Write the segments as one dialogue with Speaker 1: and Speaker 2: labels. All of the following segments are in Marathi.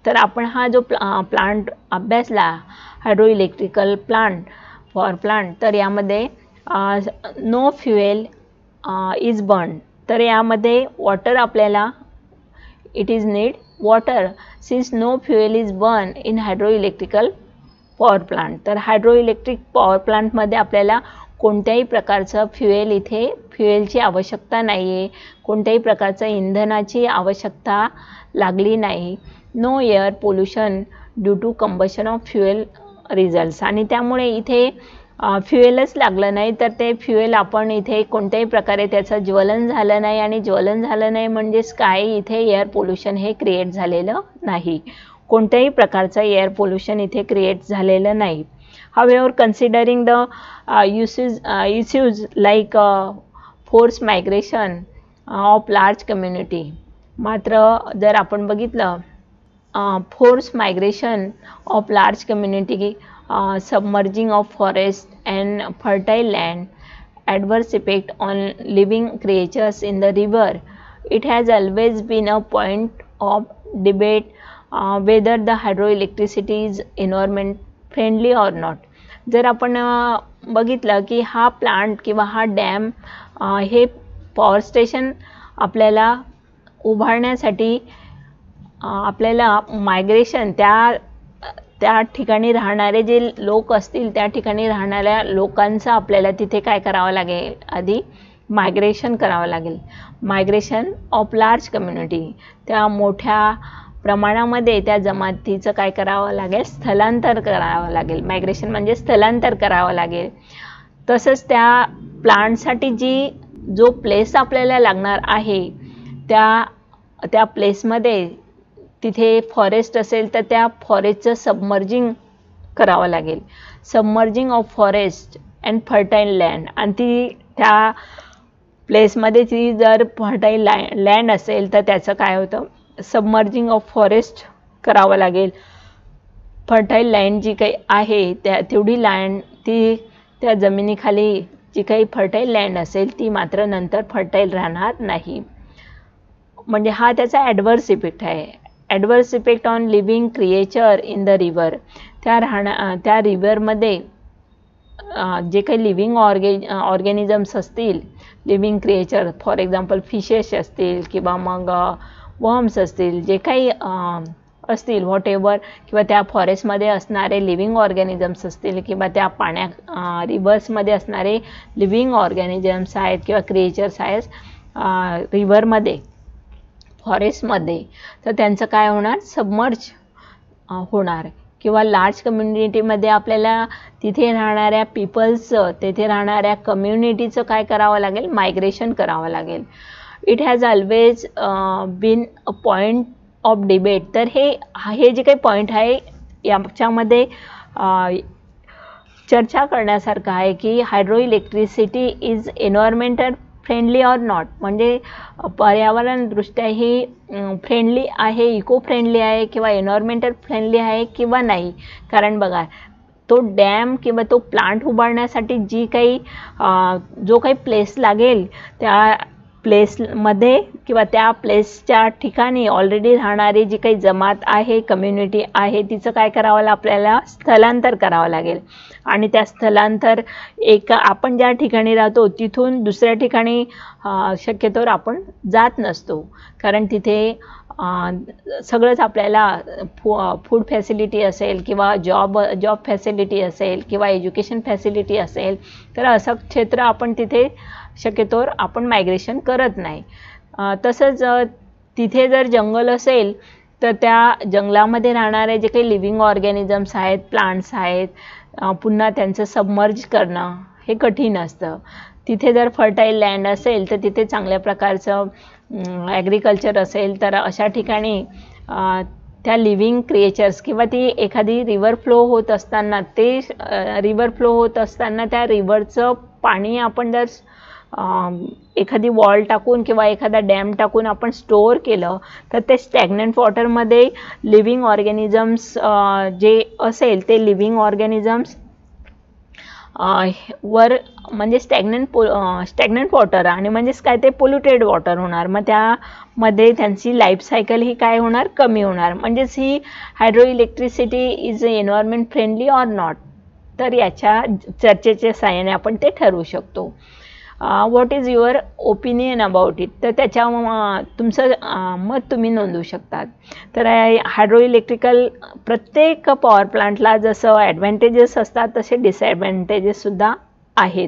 Speaker 1: तर आपण हा जो प्लांट अभ्यासला hydro electrical plant power plant, तर यामध्ये नो फ्युएल इज बर्न, तर यामध्ये वॉटर आपल्याला it is need water since no fuel is burn in hydro electrical power plant. तर हायड्रो इलेक्ट्रिक पॉवर प्लांटमध्ये आपल्याला कोणत्याही प्रकारचं फ्युएलची आवश्यकता नाही आहे, कोणत्याही प्रकारचं इंधनाची आवश्यकता लागली नाही. No air pollution due to combustion of fuel results, आणि त्यामुळे इथे फ्युएलच लागलं नाही, तर ते फ्युएल आपण इथे कोणत्याही प्रकारे त्याचं ज्वलन झालं नाही, आणि ज्वलन झालं नाही म्हणजेच काय, इथे एअर पोल्युशन हे क्रिएट झालेलं नाही, कोणत्याही प्रकारचं एअर पोल्युशन इथे क्रिएट झालेलं नाही. However, considering the issues like forced migration of large community, मात्र जर आपण बघितलं forced migration of large community, submerging of forest and fertile land, adverse effect on living creatures in the river, it has always been a point of debate whether the hydroelectricity is environment friendly or not. जर आपण बघितलं की हा प्लांट किंवा हा डॅम हे पॉवर स्टेशन आपल्याला उभारण्यासाठी आपल्याला मायग्रेशन त्या ठिकाणी राहणारे जे लोक असतील त्या ठिकाणी राहणाऱ्या लोकांचं आपल्याला तिथे काय करावं लागेल, आधी मायग्रेशन करावं लागेल. मायग्रेशन ऑफ लार्ज कम्युनिटी, त्या मोठ्या प्रमाणामध्ये त्या जमातीचं काय करावं लागेल, स्थलांतर करावं लागेल. मायग्रेशन म्हणजे स्थलांतर करावं लागेल. तसंच त्या प्लांटसाठी जो प्लेस आपल्याला लागणार आहे त्या प्लेसमध्ये तिथे फॉरेस्ट असेल तर त्या फॉरेस्टचं सबमर्जिंग करावं लागेल. Submerging of forest and fertile land, आणि त्या प्लेसमध्ये ती जर फर्टाईल लँड असेल तर त्याचं काय होतं, सबमर्जिंग ऑफ फॉरेस्ट करावं लागेल. फर्टाईल लँड जी काही आहे तेवढी लँड त्या जमिनीखाली जी काही फर्टाईल लँड असेल ती मात्र नंतर फर्टाईल राहणार नाही. म्हणजे हा त्याचा ॲडवर्स इफेक्ट आहे. Adverse effect on living creature in the river, त्या रिव्हरमध्ये जे काही लिव्हिंग ऑर्गॅनिझम्स असतील, living creature for example fishes असतील किंवा मग वर्म्स असतील, जे काही असतील व्हॉट एव्हर, किंवा त्या फॉरेस्टमध्ये असणारे लिव्हिंग ऑर्गॅनिझम्स असतील किंवा त्या रिव्हर्समध्ये असणारे लिव्हिंग ऑर्गॅनिझम्स आहेत किंवा क्रिएचर्स आहेत रिव्हरमध्ये, फॉरेस्टमध्ये, तर त्यांचं काय होणार, सबमर्ज होणार. किंवा लार्ज कम्युनिटीमध्ये आपल्याला तिथे राहणाऱ्या पीपल्सचं, तिथे राहणाऱ्या कम्युनिटीचं काय करावं लागेल, मायग्रेशन करावं लागेल. It has always been a point of debate. तर हे जे काही पॉईंट आहे याच्यामध्ये चर्चा करण्यासारखं आहे की hydro electricity is environmental friendly or not, म्हणजे पर्यावरणदृष्ट्या ही फ्रेंडली आहे, इको फ्रेंडली आहे किंवा एन्व्हायरमेंटल फ्रेंडली आहे किंवा नाही. कारण बघा, तो डॅम किंवा तो प्लांट उभारण्यासाठी जो काही प्लेस लागेल त्या प्लेसमध्ये किंवा त्या प्लेसच्या ठिकाणी ऑलरेडी राहणारी जी काही जमात आहे, कम्युनिटी आहे, तिचं काय करावं आपल्याला, स्थलांतर करावं लागेल. आणि त्या स्थलांतर आपण ज्या ठिकाणी राहतो तिथून दुसऱ्या ठिकाणी शक्यतोवर आपण जात नसतो, कारण तिथे सगळंच आपल्याला फूड फॅसिलिटी असेल किंवा जॉब फॅसिलिटी असेल किंवा एज्युकेशन फॅसिलिटी असेल, तर असं क्षेत्र आपण तिथे शक्यतोवर आपण मायग्रेशन करत नाही. तसंच तिथे जर जंगल असेल तर त्या जंगलामध्ये राहणारे जे काही लिव्हिंग ऑर्गॅनिझम्स आहेत, प्लांट्स आहेत, पुन्हा त्यांचं सबमर्ज करणं हे कठीण असतं. तिथे जर फर्टाईल लँड असेल तर तिथे चांगल्या प्रकारचं ॲग्रिकल्चर असेल तर अशा ठिकाणी त्या लिव्हिंग क्रिएचर्स किंवा ती एखादी रिव्हर फ्लो होत असताना त्या रिव्हरचं पाणी आपण जर एखादी वॉल टाकून किंवा एखादा डॅम टाकून आपण स्टोअर केलं तर ते स्टॅग्नंट वॉटरमध्ये लिव्हिंग ऑर्गॅनिझम्स जे असेल ते लिव्हिंग ऑर्गॅनिझम्स वर म्हणजे स्टॅग्नंट वॉटर आणि म्हणजेच काय ते पोल्युटेड वॉटर होणार, मग त्यामध्ये त्यांची लाईफ सायकल ही काय होणार, कमी होणार. म्हणजेच ही hydro electricity is environment friendly or not. तर याच्या चर्चेच्या साहाय्याने आपण ते ठरवू शकतो. What is your opinion about it. तर त्याच्या तुमचं मत तुम्ही नोंदवू शकतात. तर हायड्रो इलेक्ट्रिकल प्रत्येक पॉवर प्लांटला जसं ॲडव्हान्टेजेस असतात तसे डिसॲडव्हान्टेजेससुद्धा आहेत.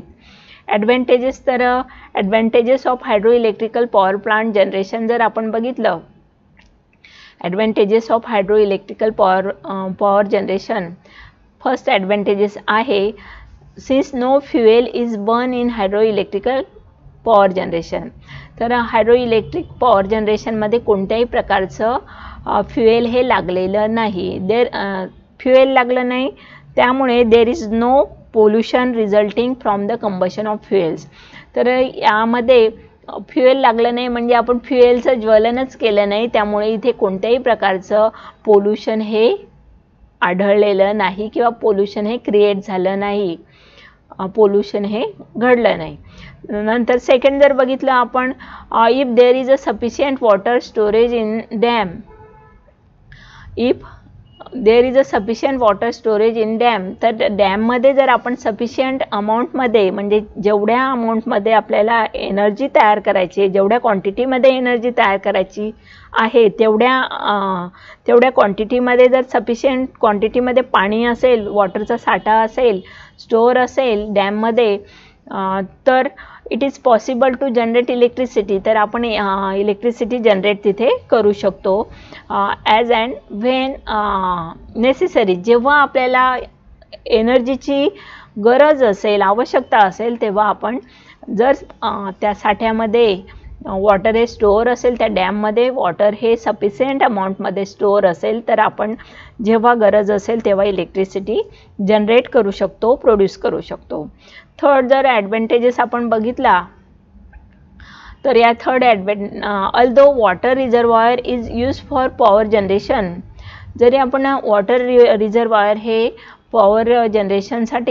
Speaker 1: Advantages of hydro electrical power plant generation जर आपण बघितलं, advantages of hydro electrical power generation, first advantages आहे since no fuel is burn in hydro electrical power generation. तर हायड्रो इलेक्ट्रिक पॉवर जनरेशनमध्ये कोणत्याही प्रकारचं फ्युएल हे लागलेलं नाही. फ्युएल लागलं नाही, त्यामुळे there is no pollution resulting from the combustion of fuels. तर यामध्ये फ्युएल लागलं नाही म्हणजे आपण फ्युएलचं ज्वलनच केलं नाही, त्यामुळे इथे कोणत्याही प्रकारचं पोल्युशन हे आढळलेलं नाही किंवा पोल्युशन हे क्रिएट झालं नाही, पोल्युशन हे घडलं नाही. नंतर सेकंड जर बघितलं आपण, if there is a sufficient water storage in dam, if there is a sufficient water storage in dam, तर डॅममध्ये जर आपण सफिशियंट अमाऊंटमध्ये म्हणजे जेवढ्या अमाऊंटमध्ये आपल्याला एनर्जी तयार करायची, जेवढ्या क्वांटिटीमध्ये एनर्जी तयार करायची आहे तेवढ्या क्वांटिटीमध्ये जर सफिशियंट क्वांटिटीमध्ये पाणी असेल, वॉटरचा साठा असेल, स्टोअर असेल डॅममध्ये, तर it is possible to generate electricity. तर आपण इलेक्ट्रिसिटी जनरेट तिथे करू शकतो. ॲज अँड व्हेन नेसेसरी, जेव्हा आपल्याला एनर्जीची गरज असेल, आवश्यकता असेल, तेव्हा आपण जर त्या साठ्यामध्ये वॉटर हे स्टोअर असेल, त्या डॅममध्ये वॉटर हे सफिशियंट अमाऊंटमध्ये स्टोअर असेल, तर आपण जेव्हा गरज असेल तेव्हा इलेक्ट्रिसिटी जनरेट करू शकतो, प्रोड्यूस करू शकतो. थर्ड जर ॲडव्हान्टेजेस आपण बघितला, तर या third although water reservoir is use for power generation. जरी आपण वॉटर रिझर्वायर हे पॉवर जनरेशनसाठी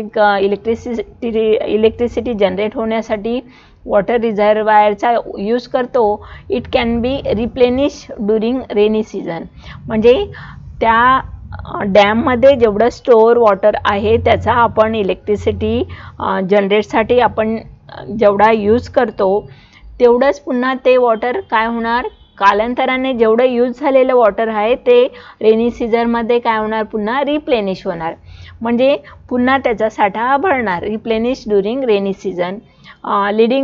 Speaker 1: इलेक्ट्रिसिटी जनरेट होण्यासाठी वॉटर रिझर्वायरचा यूज करतो, it can be replenish during rainy season. म्हणजे त्या डॅममध्ये जेवढं स्टोअर वॉटर आहे त्याचा आपण इलेक्ट्रिसिटी जनरेटसाठी आपण जेवढा यूज करतो तेवढंच पुन्हा ते वॉटर काय होणार, कालांतराने जेवढं यूज झालेलं वॉटर आहे ते रेनी सीझनमध्ये काय होणार, पुन्हा रिप्लेनिश होणार. म्हणजे पुन्हा त्याचा साठा भरणार, replenish during rainy season, leading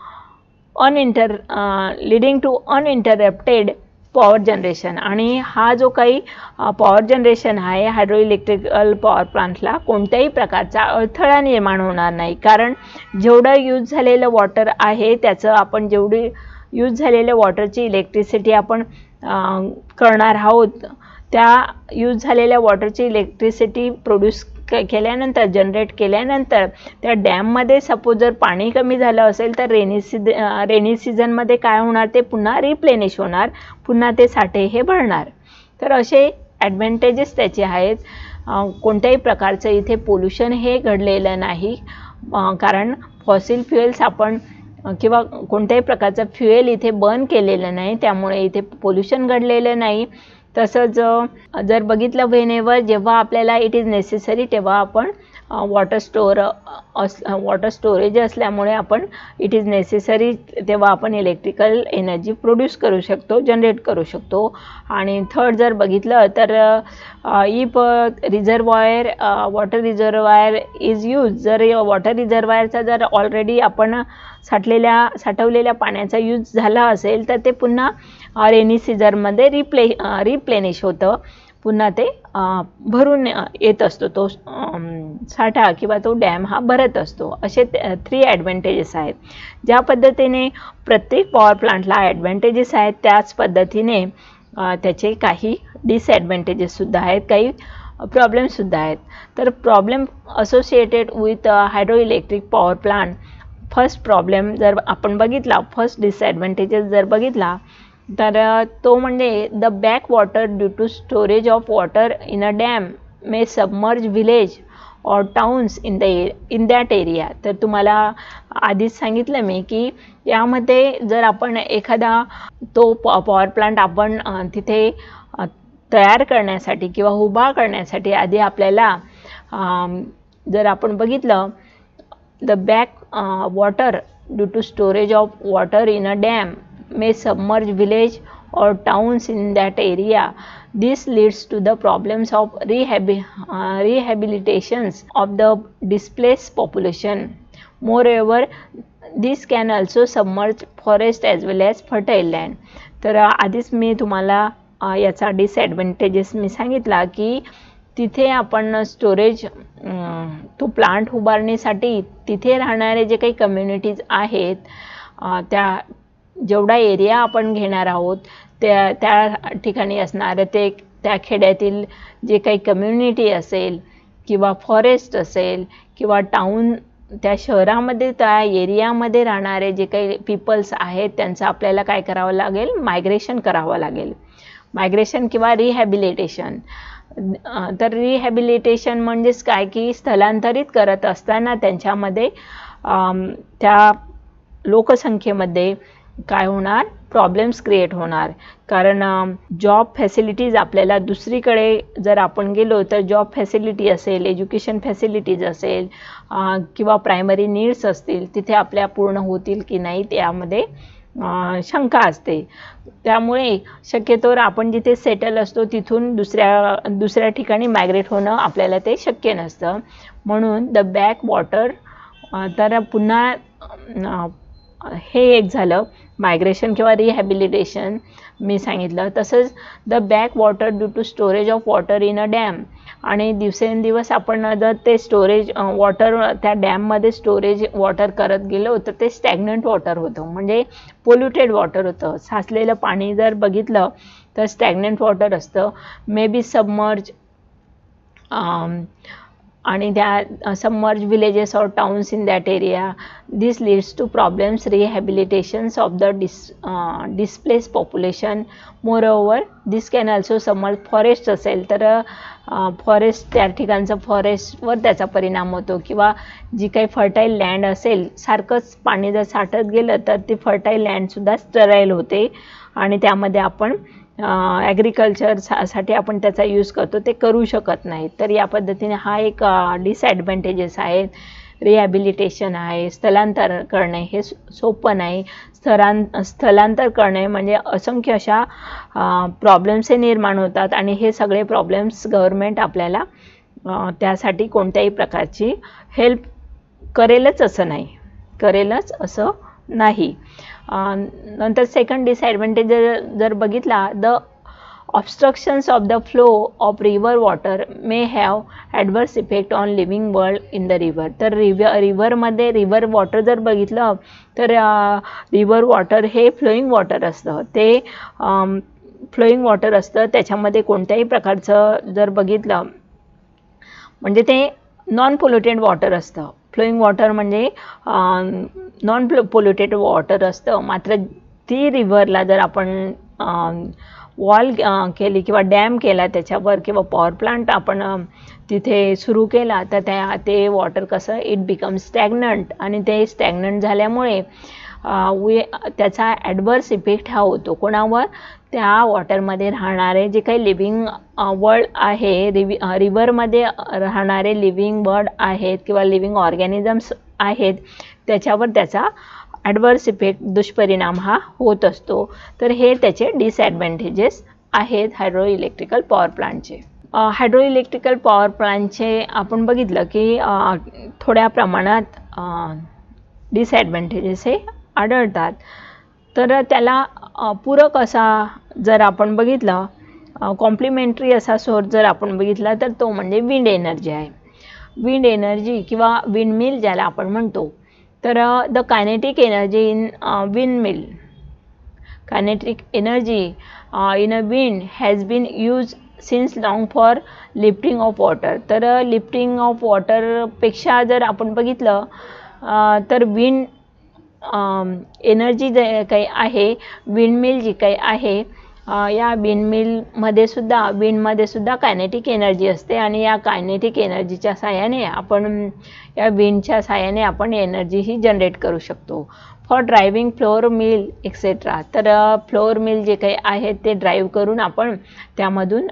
Speaker 1: to uninterrupted power generation. आणि हा जो काही पॉवर जनरेशन आहे हायड्रो इलेक्ट्रिकल पॉवर प्लांटला कोणत्याही प्रकारचा अडथळा निर्माण होणार नाही, कारण जेवढं यूज झालेलं वॉटर आहे त्याचं आपण जेवढी यूज झालेल्या वॉटरची इलेक्ट्रिसिटी आपण करणार आहोत, त्या यूज झालेल्या वॉटरची इलेक्ट्रिसिटी प्रोड्यूस केल्यानंतर, जनरेट केल्यानंतर त्या डॅममध्ये सपोज जर पाणी कमी झालं असेल तर रेनी सीझनमध्ये काय होणार, ते पुन्हा रिप्लेनिश होणार, पुन्हा ते साठे हे भरणार. तर असे ॲडव्हान्टेजेस त्याचे आहेत. कोणत्याही प्रकारचं इथे पोल्युशन हे घडलेलं नाही, कारण फॉसिल फ्युएल्स आपण किंवा कोणत्याही प्रकारचं फ्युएल इथे बर्न केलेलं नाही, त्यामुळे इथे पोल्युशन घडलेलं नाही. तसंच जर बघितलं व्हेनेवर जेव्हा आपल्याला इट इज नेसेसरी तेव्हा आपण वॉटर स्टोरेज असल्यामुळे आपण इट इज नेसेसरी तेव्हा आपण इलेक्ट्रिकल एनर्जी प्रोड्यूस करू शकतो, जनरेट करू शकतो. आणि थर्ड जर बघितलं तर if water reservoir is use, जर वॉटर रिझर्वायरचा जर ऑलरेडी आपण साठवलेल्या पाण्याचा यूज झाला असेल तर ते पुन्हा रेनी सीझनमध्ये रिप्लेनिश होतं, पुन्हा ते भरून येत असतो, तो साठा किंवा तो डॅम हा भरत असतो. असे 3 ॲडव्हान्टेजेस आहेत. ज्या पद्धतीने प्रत्येक पॉवर प्लांटला ॲडव्हान्टेजेस आहेत त्याच पद्धतीने त्याचे काही डिसॲडव्हान्टेजेससुद्धा आहेत, काही प्रॉब्लेमसुद्धा आहेत. तर problem associated with hydro electric power plant, first problem जर आपण बघितला, फर्स्ट डिसॲडव्हान्टेजेस जर बघितला तर तो म्हणजे the back water due to storage of water in a dam may submerge village or towns in that area. तर तुम्हाला आधीच सांगितलं मी की यामध्ये जर आपण एखादा तो पॉवर प्लांट आपण तिथे तयार करण्यासाठी किंवा उभा करण्यासाठी आधी आपल्याला जर आपण बघितलं the back water due to storage of water in a dam may submerge village or towns in that area. This leads to the problems of rehabilitations of the displaced population. Moreover, this can also submerge forest as well as fertile land. तर आधीच मी तुम्हाला याचा डिसएडवांटेजेस मी सांगितला की तिथे आपण स्टोरेज तो प्लांट उभारण्यासाठी तिथे राहणारे जे काही कम्युनिटीज आहेत त्या जेवढा एरिया आपण घेणार आहोत त्या ठिकाणी असणारे ते त्या खेड्यातील जे काही कम्युनिटी असेल किंवा फॉरेस्ट असेल किंवा टाउन त्या शहरामध्ये त्या एरियामध्ये राहणारे जे काही पीपल्स आहेत त्यांचं आपल्याला काय करावं लागेल, मायग्रेशन करावं लागेल. मायग्रेशन किंवा रिहॅबिलिटेशन. तर रिहॅबिलिटेशन म्हणजेच काय की स्थलांतरित करत असताना त्यांच्यामध्ये त्या लोकसंख्येमध्ये काय होणार, प्रॉब्लेम्स क्रिएट होणार. कारण जॉब फॅसिलिटीज आपल्याला दुसरीकडे जर आपण गेलो तर जॉब फॅसिलिटी असेल, एज्युकेशन फॅसिलिटीज असेल किंवा प्रायमरी नीड्स असतील तिथे आपल्या पूर्ण होतील की नाही त्यामध्ये शंका असते. त्यामुळे शक्यतोवर आपण जिथे सेटल असतो तिथून दुसऱ्या ठिकाणी मायग्रेट होणं आपल्याला ते शक्य नसतं. म्हणून द बॅक वॉटर. तर पुन्हा हे एक झालं मायग्रेशन किंवा रिहॅबिलिटेशन मी सांगितलं. तसंच the back water due to storage of water in a dam. आणि दिवसेंदिवस आपण जर ते स्टोरेज वॉटर त्या डॅममध्ये स्टोरेज वॉटर करत गेलो तर ते स्टॅग्नंट वॉटर होतं, म्हणजे पोल्युटेड वॉटर होतं. साचलेलं पाणी जर बघितलं तर स्टॅग्नंट वॉटर असतं. मे बी सबमर्ज आणि त्या सबमर्ज विलेजेस और towns in that area. This leads to problems rehabilitations of the displace population. Moreover this can also submerge. Forest असेल तर फॉरेस्ट त्या ठिकाणचं फॉरेस्टवर त्याचा परिणाम होतो किंवा जी काही फर्टाईल लँड असेल सारखंच पाणी जर साठत गेलं तर ती फर्टाईल लँडसुद्धा स्टराईल होते आणि त्यामध्ये आपण ॲग्रिकल्चरसाठी आपण त्याचा यूज करतो ते करू शकत नाही. तर या पद्धतीने हा एक डिसॲडव्हांटेजेस आहेत. रिहॅबिलिटेशन आहे, स्थलांतर करणे हे सोपं नाही. स्थलांतर करणे म्हणजे असंख्य अशा प्रॉब्लेम्स निर्माण होतात आणि हे सगळे प्रॉब्लेम्स गव्हर्मेंट आपल्याला त्यासाठी कोणत्याही प्रकारची हेल्प करेलच असं नाही. नंतर सेकंड डिसॲडव्हांटेज जर बघितला, the obstructions of the flow of river water may have adverse effect on living world in the river. तर रिव्हरमध्ये रिव्हर वॉटर जर बघितलं तर रिव्हर वॉटर हे फ्लोईंग वॉटर असतं. ते फ्लोईंग वॉटर असतं, त्याच्यामध्ये कोणत्याही प्रकारचं जर बघितलं म्हणजे ते नॉन पोल्युटेड वॉटर असतं. फ्लोईंग वॉटर म्हणजे नॉन पोल्युटेड वॉटर असतं. मात्र ती रिव्हरला जर आपण वॉल केली किंवा डॅम केला त्याच्यावर किंवा पॉवर प्लांट आपण तिथे सुरू केला तर ते वॉटर कसं इट बिकम स्टॅग्नंट आणि ते स्टॅग्नंट झाल्यामुळे त्याचा ॲडवर्स इफेक्ट हा होतो. कोणावर? त्या वॉटरमध्ये राहणारे जे काही लिव्हिंग वर्ल्ड आहे, रिव्हरमध्ये राहणारे लिव्हिंग वर्ल्ड आहेत किंवा लिव्हिंग ऑर्गॅनिझम्स आहेत त्याच्यावर त्याचा ॲडवर्स इफेक्ट दुष्परिणाम हा होत असतो. तर हे त्याचे डिसॲडव्हांटेजेस आहेत हायड्रो इलेक्ट्रिकल पॉवर प्लांटचे. हायड्रो इलेक्ट्रिकल पॉवर प्लांटचे आपण बघितलं की थोड्या प्रमाणात डिसॲडव्हांटेजेस हे आढळतात. तर त्याला पूरक असा जर आपण बघितलं, कॉम्प्लिमेंटरी असा सोर्स जर आपण बघितला तर तो म्हणजे विंड एनर्जी आहे. विंड एनर्जी किंवा विंडमिल ज्याला आपण म्हणतो. तर the kinetic energy in windmill, kinetic energy in a wind has been use since long for lifting of water. तर लिफ्टिंग ऑफ वॉटरपेक्षा जर आपण बघितलं तर एनर्जी जे काही आहे, विंडमिल जी काही आहे या विंडमिलमध्ये सुद्धा कायनेटिक एनर्जी असते आणि या कायनेटिक एनर्जीच्या साहाय्याने आपण या विंडच्या साहाय्याने आपण एनर्जी ही जनरेट करू शकतो. For driving flour mill etcetera, तर फ्लोअर मिल जे काही आहेत ते ड्राईव्ह करून आपण त्यामधून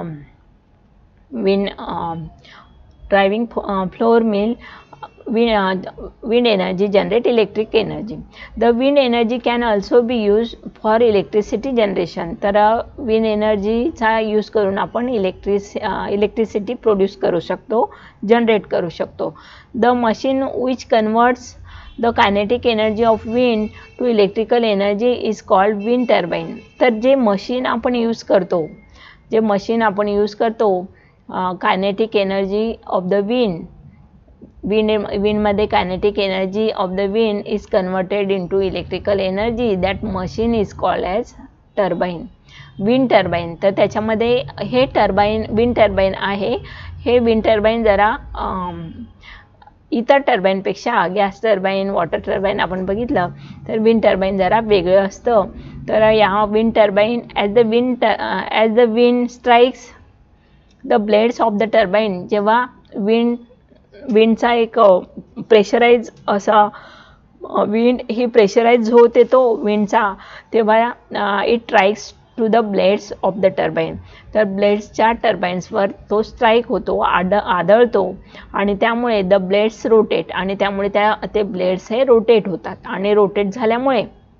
Speaker 1: driving flour mill wind energy generate electric energy. The wind energy can also be used for electricity generation. तर wind energy चा यूज करून आपण इलेक्ट्रिसिटी प्रोड्यूस करू शकतो, जनरेट करू शकतो. The machine which converts the kinetic energy of wind to electrical energy is called wind turbine. तर जे मशीन आपण यूज करतो kinetic energy of the wind मध्ये kinetic energy of the wind is converted into electrical energy. That machine is called as turbine, wind turbine. तर त्याच्यामध्ये हे wind turbine आहे. हे wind turbine जरा इतर टर्बाईन पेक्षा गॅस टर्बाईन, वॉटर टर्बाईन आपण बघितलं तर विंड टर्बाईन जरा वेगळं असतं. तर या wind turbine as the wind strikes the blades of the turbine, जेव्हा विंडचा एक प्रेशराइज असा विंड ही प्रेशराइज होते तो विंडचा, तेव्हा it strikes to the blades of the turbine. तर ब्लेड्सच्या टर्बाईन्सवर तो स्ट्राईक होतो, आदळतो आणि त्यामुळे द ब्लेड्स रोटेट आणि त्यामुळे ते ब्लेड्स हे रोटेट होतात आणि रोटेट झाल्यामुळे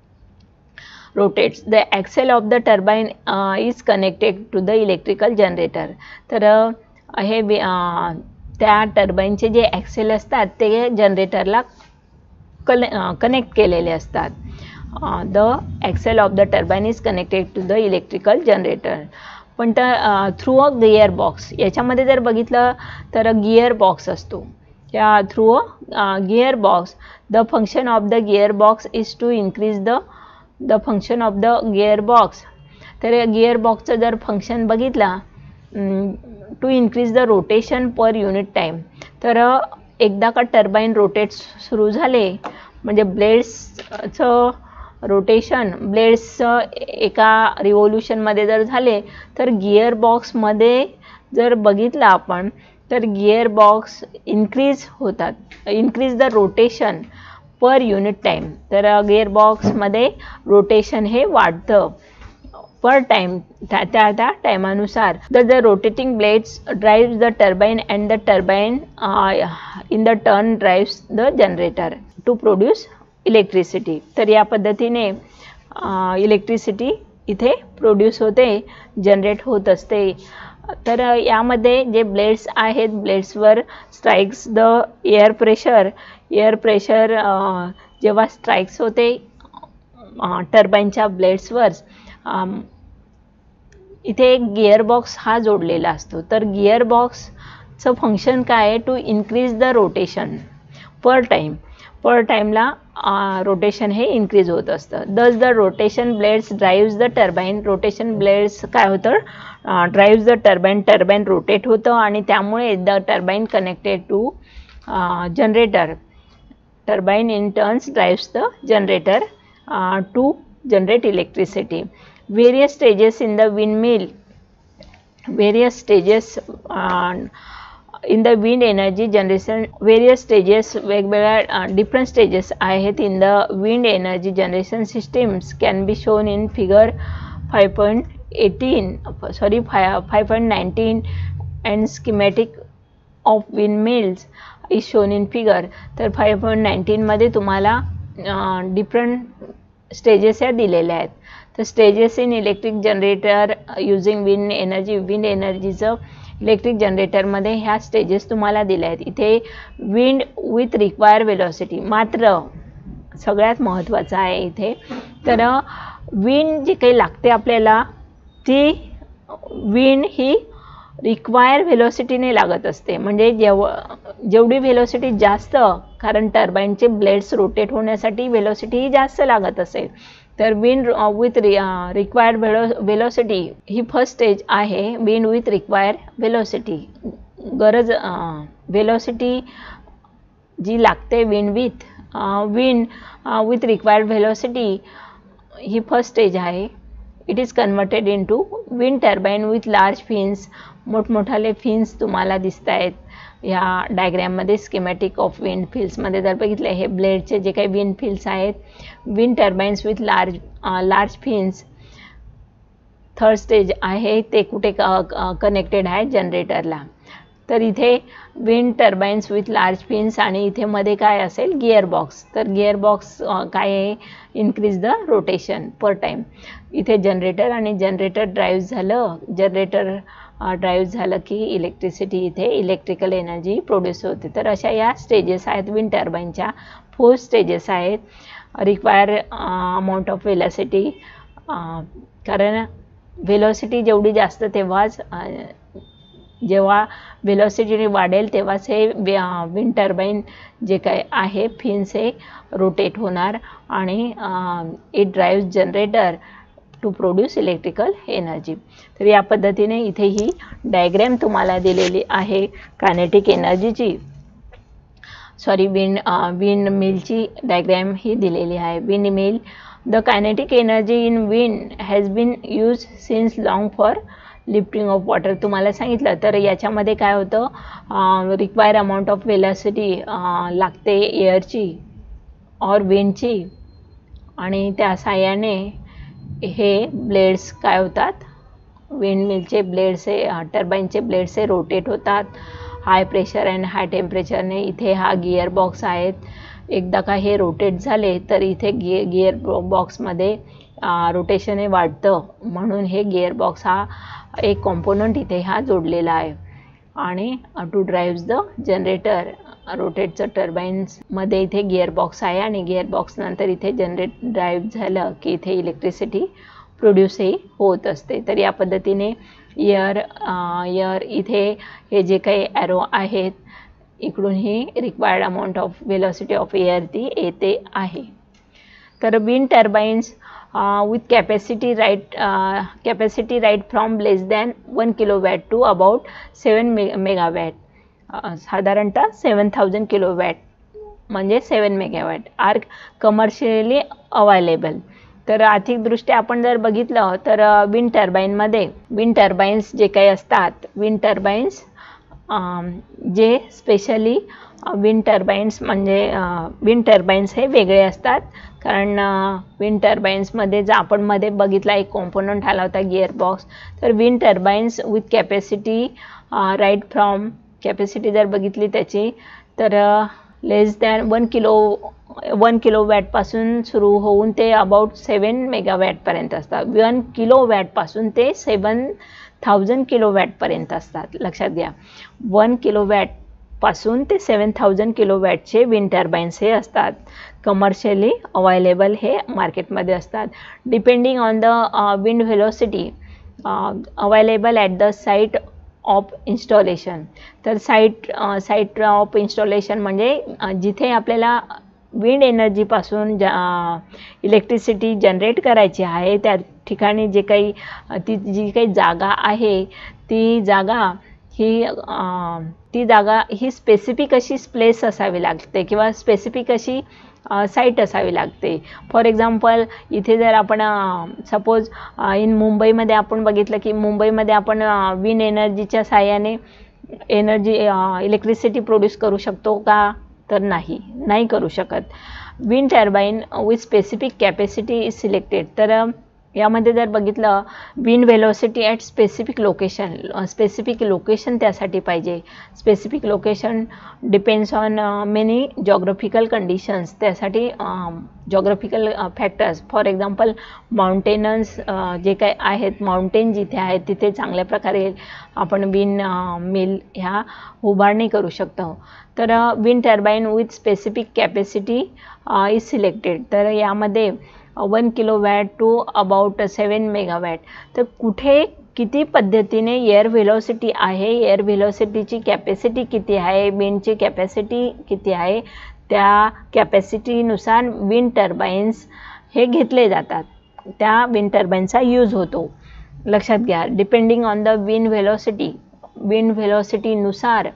Speaker 1: the axle of the turbine is connected to the electrical generator. तर हे त्या टर्बाईनचे जे ॲक्सेल असतात ते जनरेटरला कनेक्ट केलेले असतात. The axle of the turbine is connected to the electrical generator. पण थ्रू अ गिअर बॉक्स, याच्यामध्ये जर बघितलं तर गिअर बॉक्स असतो. त्या through a gear box, the function of the gear box is to increase the function of the gear box. तर गिअर बॉक्सचं जर फंक्शन बघितला to increase the rotation per unit time. तर एकदा का टर्बाईन रोटेट सुरू झाले म्हणजे ब्लेड्सचं रोटेशन, ब्लेड्स एका रिव्होल्यूशनमध्ये जर झाले तर गिअर बॉक्समध्ये जर बघितलं आपण तर गिअर बॉक्स इन्क्रीज होतात, increase the rotation per unit time. तर गिअर बॉक्समध्ये रोटेशन हे वाढतं पर टाइम, त्या टायमानुसार. The rotating blades drives the turbine and the turbine in the turn drives the generator to produce electricity. तर या पद्धतीने इलेक्ट्रिसिटी इथे प्रोड्यूस होते, जनरेट होत असते. तर यामध्ये जे ब्लेड्स आहेत, ब्लेड्सवर स्ट्राइक्स द एअर प्रेशर जेव्हा स्ट्राइक्स होते टर्बाईनच्या ब्लेड्सवर, इथे एक गिअर बॉक्स हा जोडलेला असतो. तर गिअर बॉक्सचं फंक्शन काय आहे, to increase the rotation per टाईमला रोटेशन हे इन्क्रीज होत असतं. Thus the rotation blades drives the turbine. Rotation blades काय होतं, ड्राइव्स द टर्बाईन रोटेट होतं आणि त्यामुळे the turbine connected to generator. Turbine in turns drives the generator to generate electricity. Various stages in the windmill, various stages in the wind energy generation, various stages, वेगवेगळ्या different stages आहेत in the wind energy generation systems can be shown in figure 5.19 and schematic of windmills is shown in figure. तर 5.19 मध्ये तुम्हाला different stages या दिलेल्या आहेत. तर stages in electric generator using wind एनर्जीचं इलेक्ट्रिक जनरेटरमध्ये ह्या स्टेजेस तुम्हाला दिल्या आहेत. इथे विंड विथ रिक्वायर वेलॉसिटी, मात्र सगळ्यात महत्त्वाचं आहे इथे, तर विंड जी काही लागते आपल्याला ती विंड ही रिक्वायर व्हेलॉसिटीने लागत असते. म्हणजे जेवढी व्हेलॉसिटी जास्त, कारण टर्बाईनचे ब्लेड्स रोटेट होण्यासाठी व्हेलॉसिटी ही जास्त लागत असेल, तर विंड विथ रिक्वायर्ड वेलॉसिटी ही फर्स्ट स्टेज आहे. Wind with require velocity, velocity जी लागते विंड विथ रिक्वायर्ड वेलॉसिटी ही फर्स्ट स्टेज आहे. It is converted into wind turbine with large fins. मोठमोठाले फिन्स तुम्हाला दिसत आहेत ह्या डायग्रॅममध्ये. स्कीमॅटिक ऑफ विंड फिल्ड्समध्ये जर बघितले हे ब्लेडचे जे काही विंड फिल्ड्स आहेत, wind turbines with large fins. Third stage आहे ते कुठे कनेक्टेड आहे जनरेटरला. तर इथे wind turbines with large fins आणि इथे मध्ये काय असेल गिअर बॉक्स. तर गिअर बॉक्स काय आहे, increase the rotation per time. इथे जनरेटर आणि जनरेटर ड्राईव्ह झालं की इलेक्ट्रिसिटी इथे इलेक्ट्रिकल एनर्जी प्रोड्यूस होते. तर अशा या स्टेजेस आहेत विंड टर्बाईनच्या. 4 स्टेजेस आहेत. रिक्वायर अमाऊंट ऑफ वेलॉसिटी, कारण वेलॉसिटी जेवढी जास्त तेव्हाच जेव्हा वेलॉसिटी वाढेल तेव्हाच हे विंड टर्बाईन जे काय आहे फिन्स हे रोटेट होणार आणि it drive generator to produce electrical energy. तर या पद्धतीने इथे ही डायग्रॅम तुम्हाला दिलेली आहे कायनेटिक एनर्जीची. विंड मिलची डायग्रॅम ही दिलेली आहे. Wind mill. The kinetic energy in wind has been use since long for lifting of water. तुम्हाला सांगितलं तर याच्यामध्ये काय होतं, रिक्वायर अमाऊंट ऑफ वेलॉसिटी लागते एअरची और विंडची आणि त्या साह्याने हे ब्लेड्स काय होतात, विंड मिलचे ब्लेड्स हे टर्बाईनचे ब्लेड्स हे रोटेट होतात हाय प्रेशर अँड हाय टेम्परेचरने. इथे हा गिअर बॉक्स आहेत. एकदा का हे रोटेट झाले तर इथे गिअर बॉक्समध्ये रोटेशन हे वाढतं म्हणून हे गिअर बॉक्स हा एक कॉम्पोनंट इथे हा जोडलेला आहे. आणि टू ड्राईव्ह द जनरेटर, रोटेटचं टर्बाईन्समध्ये इथे गिअर बॉक्स आहे आणि गिअर बॉक्स नंतर इथे ड्राईव्ह झालं की इथे इलेक्ट्रिसिटी प्रोड्यूसही होत असते. तर या पद्धतीने एअर इथे हे जे काही ॲरो आहेत इकडून ही required amount of velocity of air ती येते आहे. तर wind turbines with capacity right from less than 1 kilowatt to about 7 megawatt, साधारणतः 7000 किलोवॅट म्हणजे 7 मेगावॅट आर कमर्शियली अवेलेबल. तर आर्थिकदृष्ट्या आपण जर बघितलं तर विंड टर्बाईन्स जे काही असतात, विंड टर्बाईन्स जे स्पेशली विंड टर्बाईन्स म्हणजे विंड टर्बाईन्स हे वेगळे असतात. कारण विंड टर्बाईन्समध्ये जर आपण मध्ये बघितला एक कॉम्पोनंट आला होता गिअर बॉक्स. तर wind turbines with capacity right from capacity जर बघितली त्याची तर लेस दॅन 1 किलोवॅटपासून सुरू होऊन ते अबाउट 7 मेगावॅटपर्यंत असतात. 1 किलोवॅटपासून ते 7000 किलोवॅटपर्यंत असतात. लक्षात घ्या, 1 किलोवॅटपासून ते 7000 किलोवॅटचे विंड टर्बाईन्स हे असतात. कमर्शियली अवेलेबल हे मार्केटमध्ये असतात. Depending on the wind velocity available at the site of installation. तर साईट ऑफ इन्स्टॉलेशन म्हणजे जिथे आपल्याला विंड एनर्जीपासून इलेक्ट्रिसिटी जनरेट करायची आहे त्या ठिकाणी जी काही जागा आहे ती जागा ही स्पेसिफिक अशी प्लेस असावी लागते किंवा स्पेसिफिक अशी साईट असावी लागते. फॉर एक्झाम्पल इथे जर आपण सपोज मुंबईमध्ये आपण बघितलं की मुंबईमध्ये आपण विंड एनर्जीच्या साहाय्याने इलेक्ट्रिसिटी प्रोड्यूस करू शकतो का, तर नाही करू शकत. Wind turbine with specific capacity is selected. तर यामध्ये जर बघितलं wind velocity at specific location त्यासाठी पाहिजे. Specific location depends on many geographical conditions. त्यासाठी geographical factors for example mountains जे काही आहेत, माउंटेन जिथे आहेत तिथे चांगल्या प्रकारे आपण विंड मिल ह्या उभारणी करू शकतो. तर wind turbine with specific capacity is selected. तर यामध्ये 1 किलोवॅट टू अबाउट 7 मेगावॅट. तर कुठे किती पद्धतीने एअर व्हेलॉसिटी आहे, एअर व्हेलॉसिटीची कॅपॅसिटी किती आहे, विंडची कॅपॅसिटी किती आहे, त्या कॅपॅसिटीनुसार विंड टर्बाईन्स हे घेतले जातात. त्या विंड टर्बाईनचा यूज होतो. लक्षात घ्या, डिपेंडिंग ऑन द विंड व्हेलॉसिटीनुसार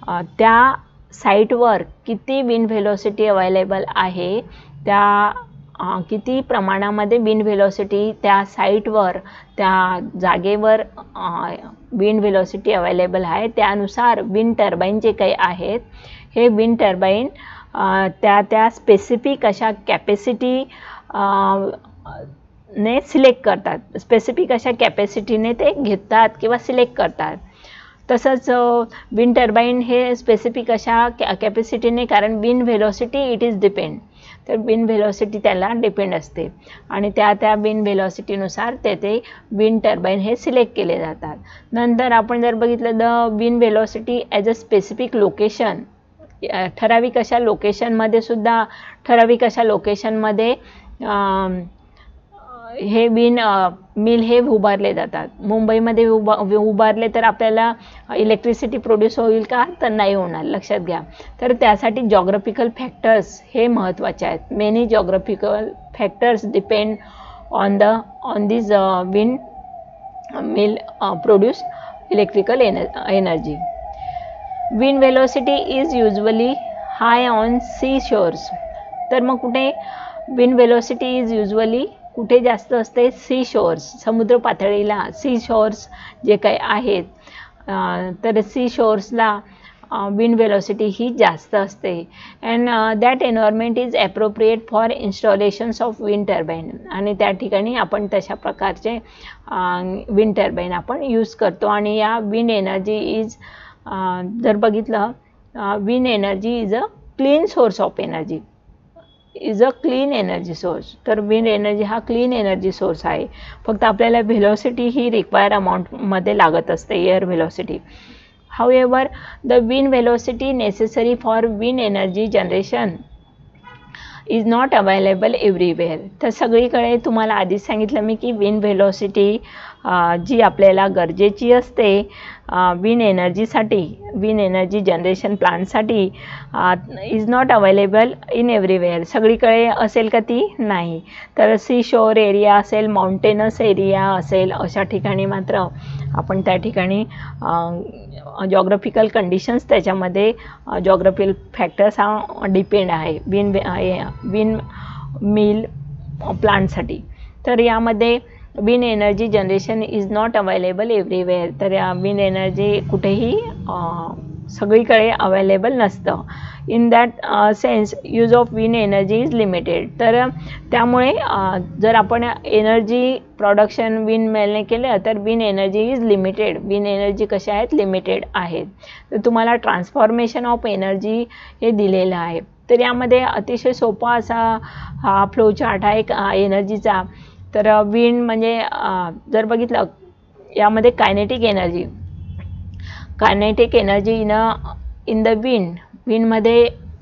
Speaker 1: त्या साईटवर किती विंड व्हेलॉसिटी अवेलेबल आहे त्या किती प्रमाणामध्ये विंड व्हेलॉसिटी त्या साईटवर त्या जागेवर विंड व्हेलॉसिटी अवेलेबल आहे, त्यानुसार विंड टर्बाईन जे काही आहेत हे विंड टर्बाईन त्या स्पेसिफिक अशा कॅपॅसिटी ने सिलेक्ट करतात, स्पेसिफिक अशा कॅपॅसिटीने ते घेतात किंवा सिलेक्ट करतात. तसंच विंड टर्बाईन हे स्पेसिफिक अशा कॅपॅसिटीने, कारण wind velocity it is depend, तर विंड व्हेलॉसिटी त्याला डिपेंड असते आणि त्या विंड व्हेलॉसिटीनुसार ते विंड टर्बाईन हे सिलेक्ट केले जातात. नंतर आपण जर बघितलं the wind velocity as a specific location, ठराविक अशा लोकेशनमध्ये हे विंड मिल हे उभारले जातात. मुंबईमध्ये उभारले तर आपल्याला इलेक्ट्रिसिटी प्रोड्यूस होईल का, तर नाही होणार, लक्षात घ्या. तर त्यासाठी जॉग्राफिकल फॅक्टर्स हे महत्त्वाचे आहेत. Many geographical factors depend on this wind mill produce electrical energy. Wind velocity is usually high on sea shores. तर मग कुठे विंड वेलोसिटी इज युजली कुठे जास्त असते, सी शोर्स, समुद्र पातळीला सी शोर्स जे काही आहेत, तर सी शोर्सला विंड वेलोसिटी ही जास्त असते. And that environment is appropriate for installations of wind turbine. आणि त्या ठिकाणी आपण तशा प्रकारचे विंड टर्बाईन आपण यूज करतो. आणि या विंड एनर्जी इज जर बघितलं, wind energy is a clean source of energy, is a clean energy source. तर विंड एनर्जी हा क्लीन एनर्जी सोर्स आहे. फक्त आपल्याला व्हेलॉसिटी ही रिक्वायर अमाऊंटमध्ये लागत असते, air velocity. However the wind velocity necessary for wind energy generation is not available everywhere. तर सगळीकडे तुम्हाला आधीच सांगितलं मी की विंड व्हेलॉसिटी जी आपल्याला गरजेची असते विंड एनर्जीसाठी, विंड एनर्जी जनरेशन प्लांटसाठी, is not available in everywhere. सगळीकडे असेल का ती, नाही. तर सी शोर एरिया असेल, माउंटेनस एरिया असेल, अशा ठिकाणी मात्र आपण त्या ठिकाणी जॉग्राफिकल कंडिशन्स त्याच्यामध्ये जॉग्राफिकल फॅक्टर्स हा डिपेंड आहे विंड मिल प्लांटसाठी. तर यामध्ये wind energy generation is not available everywhere. तर या विंड एनर्जी कुठेही सगळीकडे अवेलेबल नसतं. In that sense use of wind energy is limited. तर त्यामुळे जर आपण एनर्जी प्रोडक्शन विंड मिलने केलं तर wind energy is limited. Wind energy कशा आहेत, लिमिटेड आहेत. तर तुम्हाला ट्रान्सफॉर्मेशन ऑफ एनर्जी हे दिलेलं आहे. तर यामध्ये अतिशय सोपा असा हा फ्लो चार्ट आहे एनर्जीचा. तर विंड म्हणजे जर बघितलं यामध्ये कायनेटिक एनर्जी इन द विंडमध्ये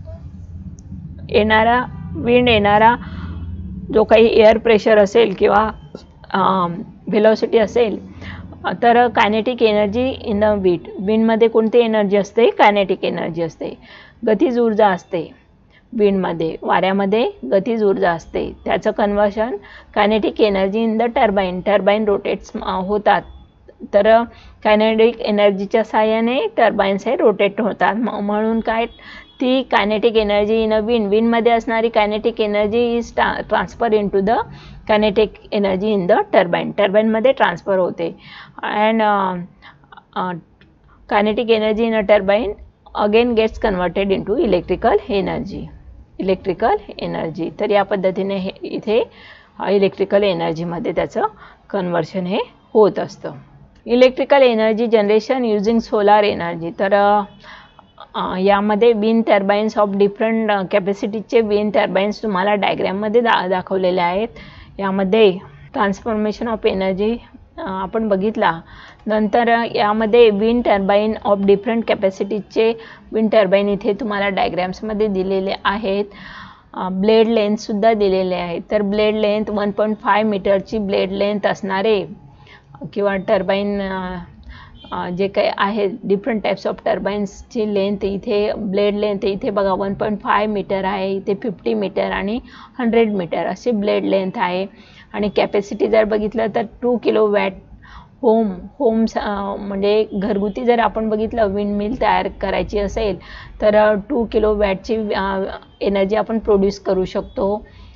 Speaker 1: येणारा जो काही एअर प्रेशर असेल किंवा व्हेलॉसिटी असेल, तर कायनेटिक एनर्जी इन द विंडमध्ये कोणती एनर्जी असते, कायनेटिक एनर्जी असते. गतिज ऊर्जा असते विंडमध्ये, वाऱ्यामध्ये गतिज ऊर्जा असते. त्याचं conversion kinetic energy in the turbine rotates होतात. तर कायनेटिक एनर्जीच्या साहाय्याने टर्बाईन्स हे रोटेट होतात. म्हणून काय, ती कायनेटिक एनर्जी इन अ विंडमध्ये असणारी kinetic energy is transfer in to the kinetic energy in the टर्बाईनमध्ये ट्रान्सफर होते. And kinetic energy in a turbine again gets converted in to electrical energy. तर या पद्धतीने हे इथे इलेक्ट्रिकल एनर्जीमध्ये त्याचं कन्वर्शन हे होत असतं. Electrical energy generation using solar energy. तर यामध्ये विंड टर्बाईन्स ऑफ डिफरंट कॅपॅसिटीचे विंड टर्बाईन्स तुम्हाला डायग्रॅममध्ये दाखवलेले आहेत. यामध्ये ट्रान्सफॉर्मेशन ऑफ एनर्जी आपण बघितला. नंतर यामध्ये विंड टर्बाईन ऑफ डिफरंट कॅपॅसिटीचे विंड टर्बाईन इथे तुम्हाला डायग्रॅम्समध्ये दिलेले आहेत. ब्लेड लेंथसुद्धा दिलेले आहेत. तर ब्लेड लेंथ 1.5 मीटरची ब्लेड लेंथ असणारे किंवा टर्बाईन जे काही आहे डिफरंट टाईप्स ऑफ टर्बाईन्सची लेंथ इथे, ब्लेड लेंथ इथे बघा 1.5 मीटर आहे, इथे 50 मीटर आणि 100 मीटर अशी ब्लेड लेंथ आहे. आणि कॅपॅसिटी जर बघितलं तर 2 किलोवॅट होम्स म्हणजे घरगुती जर आपण बघितलं विंड मिल तयार करायची असेल तर 2 किलोवॅटची एनर्जी आपण प्रोड्यूस करू शकतो.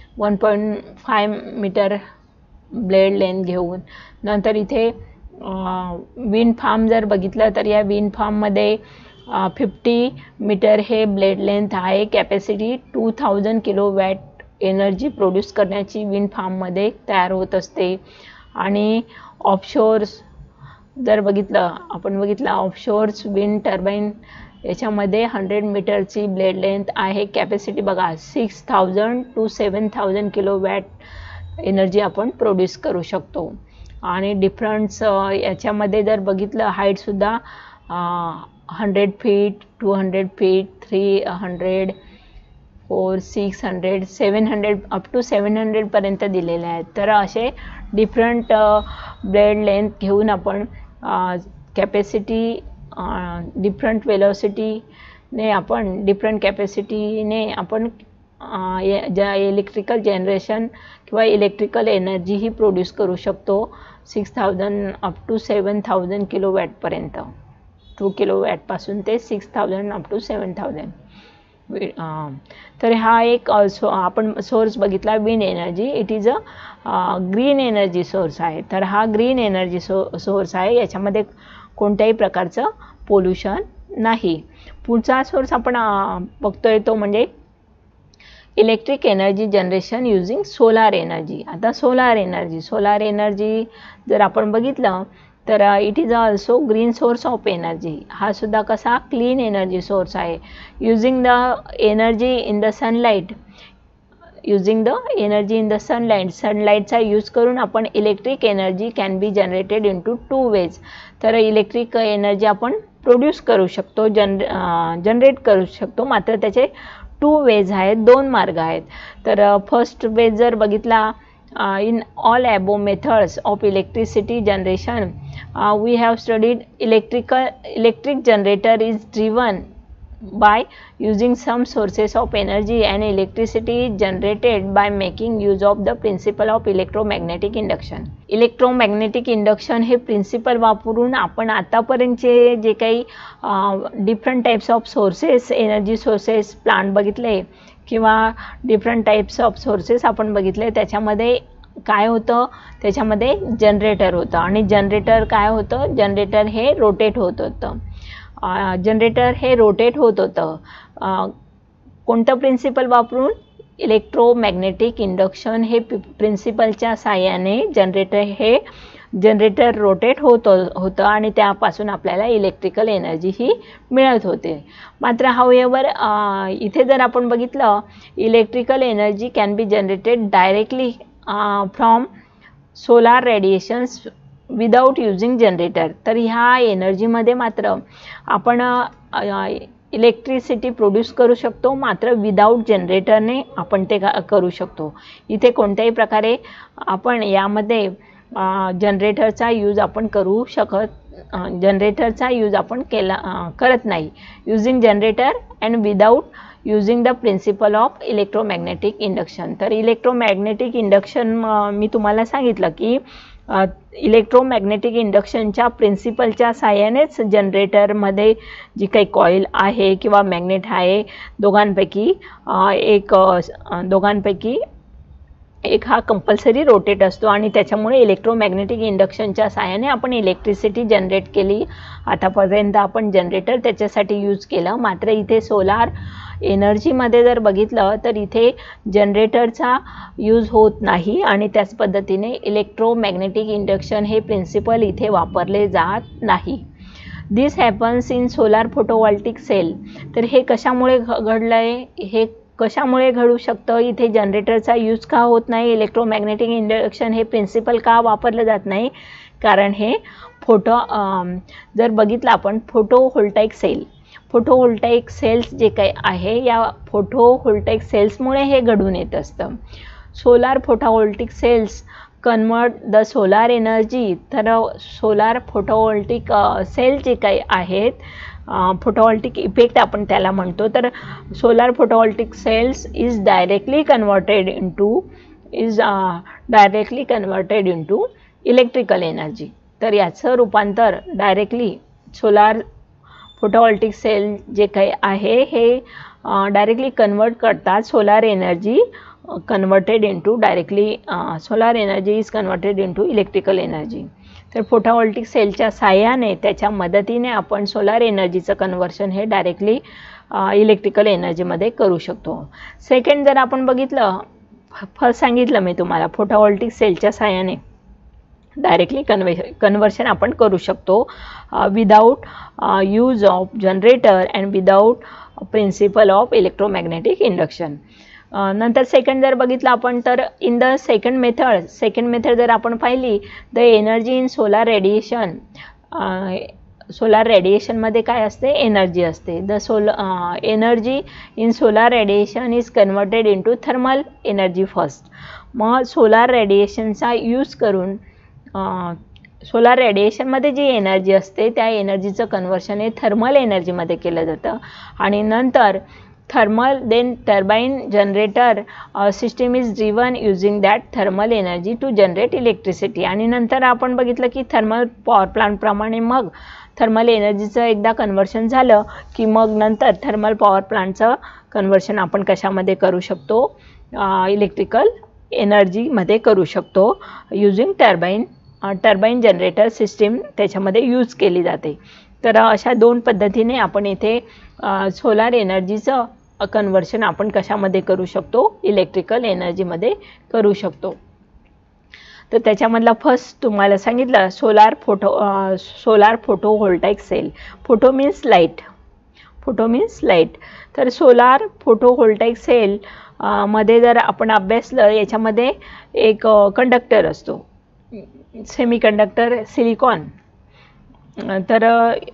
Speaker 1: 1.5 मीटर ब्लेड लेंथ घेऊन. नंतर इथे विंड फार्म जर बघितलं तर या विंड फार्ममध्ये 50 मीटर हे ब्लेड लेंथ आहे. कॅपॅसिटी 2000 किलोवॅट एनर्जी प्रोड्यूस करण्याची विंड फार्ममध्ये तयार होत असते. आणि ऑफशोर्स जर आपण बघितलं ऑफशोर्स विंड टर्बाईन याच्यामध्ये 100 मीटरची ब्लेड लेंथ आहे. कॅपॅसिटी बघा 6000 to 7000 किलोवॅट एनर्जी आपण प्रोड्यूस करू शकतो. आणि डिफरंट्स याच्यामध्ये जर बघितलं हाईटसुद्धा 100 फीट, 200 फीट, 300, 400, 600, 700 अप टू 700 पर्यंत दिलेले आहेत. तर असे डिफरंट ब्लेड लेंथ घेऊन आपण कॅपॅसिटी डिफरंट वेलोसिटीने आपण डिफरंट कॅपॅसिटीने आपण इलेक्ट्रिकल जनरेशन किंवा इलेक्ट्रिकल एनर्जी ही प्रोड्यूस करू शकतो 6000 अप टू 7000 किलोवॅटपर्यंत. 2 किलोवॅटपासून ते 6000 अप टू 7000. तर हा एक आपण सोर्स बघितला wind energy. It is a green energy source आहे. तर हा ग्रीन एनर्जी सोर्स आहे. याच्यामध्ये कोणत्याही प्रकारचं पोल्युशन नाही. पुढचा सोर्स आपण बघतोय तो म्हणजे electric energy generation using solar energy. आता सोलार एनर्जी जर आपण बघितलं तर it is also green source of energy. हा सुद्धा कसा क्लीन एनर्जी सोर्स आहे. Using the energy in the sunlight सनलाईटचा यूज करून आपण electric energy can be generated into 2 ways. तर इलेक्ट्रिक एनर्जी आपण प्रोड्यूस करू शकतो, जनरेट करू शकतो. मात्र त्याचे 2 वेज आहेत, 2 मार्ग आहेत. तर फर्स्ट वेज जर बघितला in all above methods of electricity generation we have studied electric generator is driven by using some sources of energy and electricity is generated by making use of the principle of electromagnetic induction. Electromagnetic induction हे प्रिन्सिपल वापरून आपण आतापर्यंतचे जे काही different types of sources energy sources plant बघितले किंवा डिफरंट टाइप्स ऑफ सोर्सेस आपण बघितले, त्याच्यामध्ये काय होतं, त्याच्यामध्ये जनरेटर होतं. आणि जनरेटर काय होतं, जनरेटर हे रोटेट होत होतं. कोणतं प्रिन्सिपल वापरून, इलेक्ट्रोमॅग्नेटिक इंडक्शन हे प्रिन्सिपलच्या साहाय्याने जनरेटर रोटेट होतं आणि त्यापासून आपल्याला इलेक्ट्रिकल एनर्जी ही मिळत होते. मात्र हाऊएव्हर इथे जर आपण बघितलं electrical energy can be generated directly from solar radiations without using generator. तर ह्या एनर्जीमध्ये मात्र आपण इलेक्ट्रिसिटी प्रोड्यूस करू शकतो, मात्र विदाऊट जनरेटरने आपण ते करू शकतो. इथे कोणत्याही प्रकारे आपण यामध्ये जनरेटरचा यूज आपण करत नाही. Using generator and without using the principle of electromagnetic induction. तर इलेक्ट्रोमॅग्नेटिक इंडक्शन मी तुम्हाला सांगितलं की इलेक्ट्रोमॅग्नेटिक इंडक्शनच्या प्रिन्सिपलच्या साहाय्यानेच जनरेटरमध्ये जी काही कॉईल आहे किंवा मॅग्नेट आहे दोघांपैकी एक हा कंपल्सरी रोटेट असतो आणि त्याच्यामुळे इलेक्ट्रोमॅग्नेटिक इंडक्शनच्या साहाय्याने आपण इलेक्ट्रिसिटी जनरेट केली. आतापर्यंत आपण जनरेटर त्याच्यासाठी यूज केलं. मात्र इथे सोलार एनर्जीमध्ये जर बघितलं तर इथे जनरेटरचा यूज होत नाही आणि त्याच पद्धतीने इलेक्ट्रोमॅग्नेटिक इंडक्शन हे प्रिन्सिपल इथे वापरले जात नाही. This happens in solar photovoltaic cell. तर हे कशामुळे घडलं आहे, हे कशामुळे घडू शकतं, इथे जनरेटरचा यूज का होत नाही, इलेक्ट्रोमॅग्नेटिक इंडक्शन हे प्रिन्सिपल का वापरलं जात नाही, कारण हे जर बघितलं आपण फोटोव्होल्टाईक सेल्स जे काही आहे या फोटोव्होल्टाईक सेल्समुळे हे घडून येत असतं. Solar photovoltaic cells convert the solar energy. तर सोलार फोटोव्होल्टिक सेल जे काही आहेत, फोटोव्होल्टिक इफेक्ट आपण त्याला म्हणतो, तर solar photovoltaic cells is directly converted into electrical energy. तर याचं रूपांतर डायरेक्टली सोलार फोटोव्होल्टिक सेल जे काही आहे हे डायरेक्टली कन्वर्ट करतात solar energy converted into directly solar energy is converted into electrical energy. तर फोटोव्होल्टिक सेलच्या साह्याने त्याच्या मदतीने आपण सोलार एनर्जीचं कन्वर्शन हे डायरेक्टली इलेक्ट्रिकल एनर्जीमध्ये करू शकतो. सेकंड जर आपण बघितलं, फर्स्ट सांगितलं मी तुम्हाला फोटोव्होल्टिक सेलच्या साह्याने डायरेक्टली कन्वर्शन आपण करू शकतो without use of generator and without principle of electromagnetic induction. नंतर सेकंड जर बघितलं आपण तर इन द सेकंड मेथड जर आपण पाहिली, the energy in solar radiation, solar रेडिएशनमध्ये काय असते, एनर्जी असते. The energy in solar radiation is converted into thermal energy first. मग सोलार रेडिएशनचा यूज करून सोलार रेडिएशनमध्ये जी एनर्जी असते त्या एनर्जीचं कन्वर्शन हे थर्मल एनर्जीमध्ये केलं जातं आणि नंतर thermal then turbine generator system is driven using that thermal energy to generate electricity. आणि नंतर आपण बघितलं की थर्मल पॉवर प्लांटप्रमाणे मग थर्मल एनर्जीचं एकदा कन्वर्शन झालं की मग नंतर थर्मल पॉवर प्लांटचं कन्वर्शन आपण कशामध्ये करू शकतो, इलेक्ट्रिकल एनर्जीमध्ये करू शकतो यूजिंग टर्बाइन जनरेटर सिस्टीम त्याच्यामध्ये यूज केली जाते. तर अशा दोन पद्धतीने आपण इथे सोलार एनर्जीचं कन्वर्शन आपण कशामध्ये करू शकतो, इलेक्ट्रिकल एनर्जीमध्ये करू शकतो. तर त्याच्यामधला फर्स्ट तुम्हाला सांगितलं solar photovoltaic cell. Photo means light. तर सोलार फोटोव्होल्टाईक सेल मध्ये जर आपण अभ्यासलं, याच्यामध्ये एक कंडक्टर असतो, सेमी कंडक्टर सिलिकॉन. तर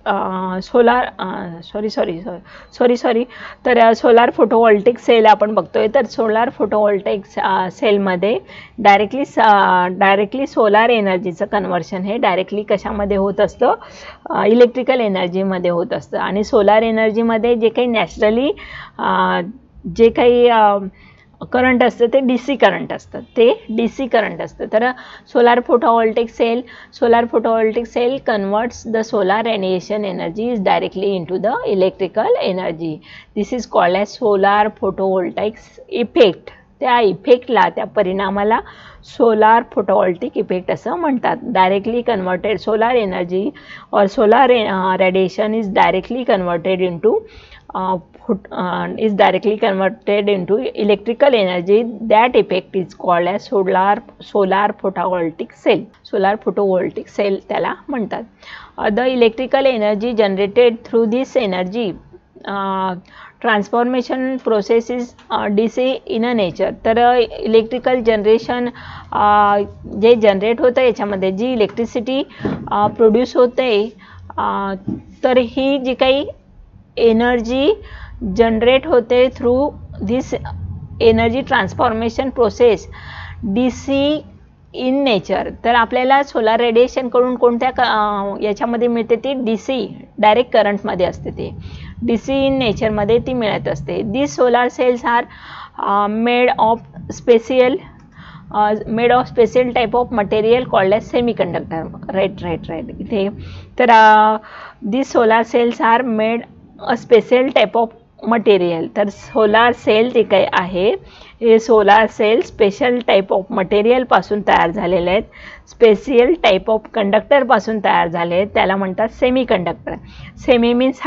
Speaker 1: तर सोलार फोटोव्होल्टिक सेल आपण बघतोय. तर सोलार फोटोव्होल्टिक सेलमध्ये डायरेक्टली सोलार एनर्जीचं कन्वर्शन हे डायरेक्टली कशामध्ये होत असतं, इलेक्ट्रिकल एनर्जीमध्ये होत असतं. आणि सोलार एनर्जीमध्ये जे काही नॅचरली जे काही करंट असतं ते DC करंट असतं. तर solar photovoltaic cell converts the solar radiation energy is directly into the electrical energy. This is called as solar photovoltaic effect. त्या इफेक्टला, त्या परिणामाला सोलार फोटोव्होल्टिक इफेक्ट असं म्हणतात. Directly converted solar energy or solar radiation is directly converted into electrical energy. That effect is called as solar photovoltaic cell. Solar photovoltaic cell त्याला म्हणतात. The electrical energy generated through this energy transformation process is DC in a nature. तर इलेक्ट्रिकल जनरेशन जे जनरेट होतं याच्यामध्ये जी इलेक्ट्रिसिटी प्रोड्यूस होते, तर ही जी काही एनर्जी जनरेट होते through this energy transformation process DC in nature. तर आपल्याला सोलार रेडिएशनकडून कोणत्या याच्यामध्ये मिळते, ती DC डायरेक्ट करंटमध्ये असते. ते DC इन नेचरमध्ये ती मिळत असते. This solar cells are made of special type of material called as semiconductor. Right इथे. तर this solar cells are made a special type of material. तर सोलार सेल जे काही आहे हे solar cell special type of मटेरियलपासून तयार झालेले आहेत, स्पेशल टाईप ऑफ कंडक्टरपासून तयार झाले आहेत, त्याला म्हणतात semi conductor. Semi means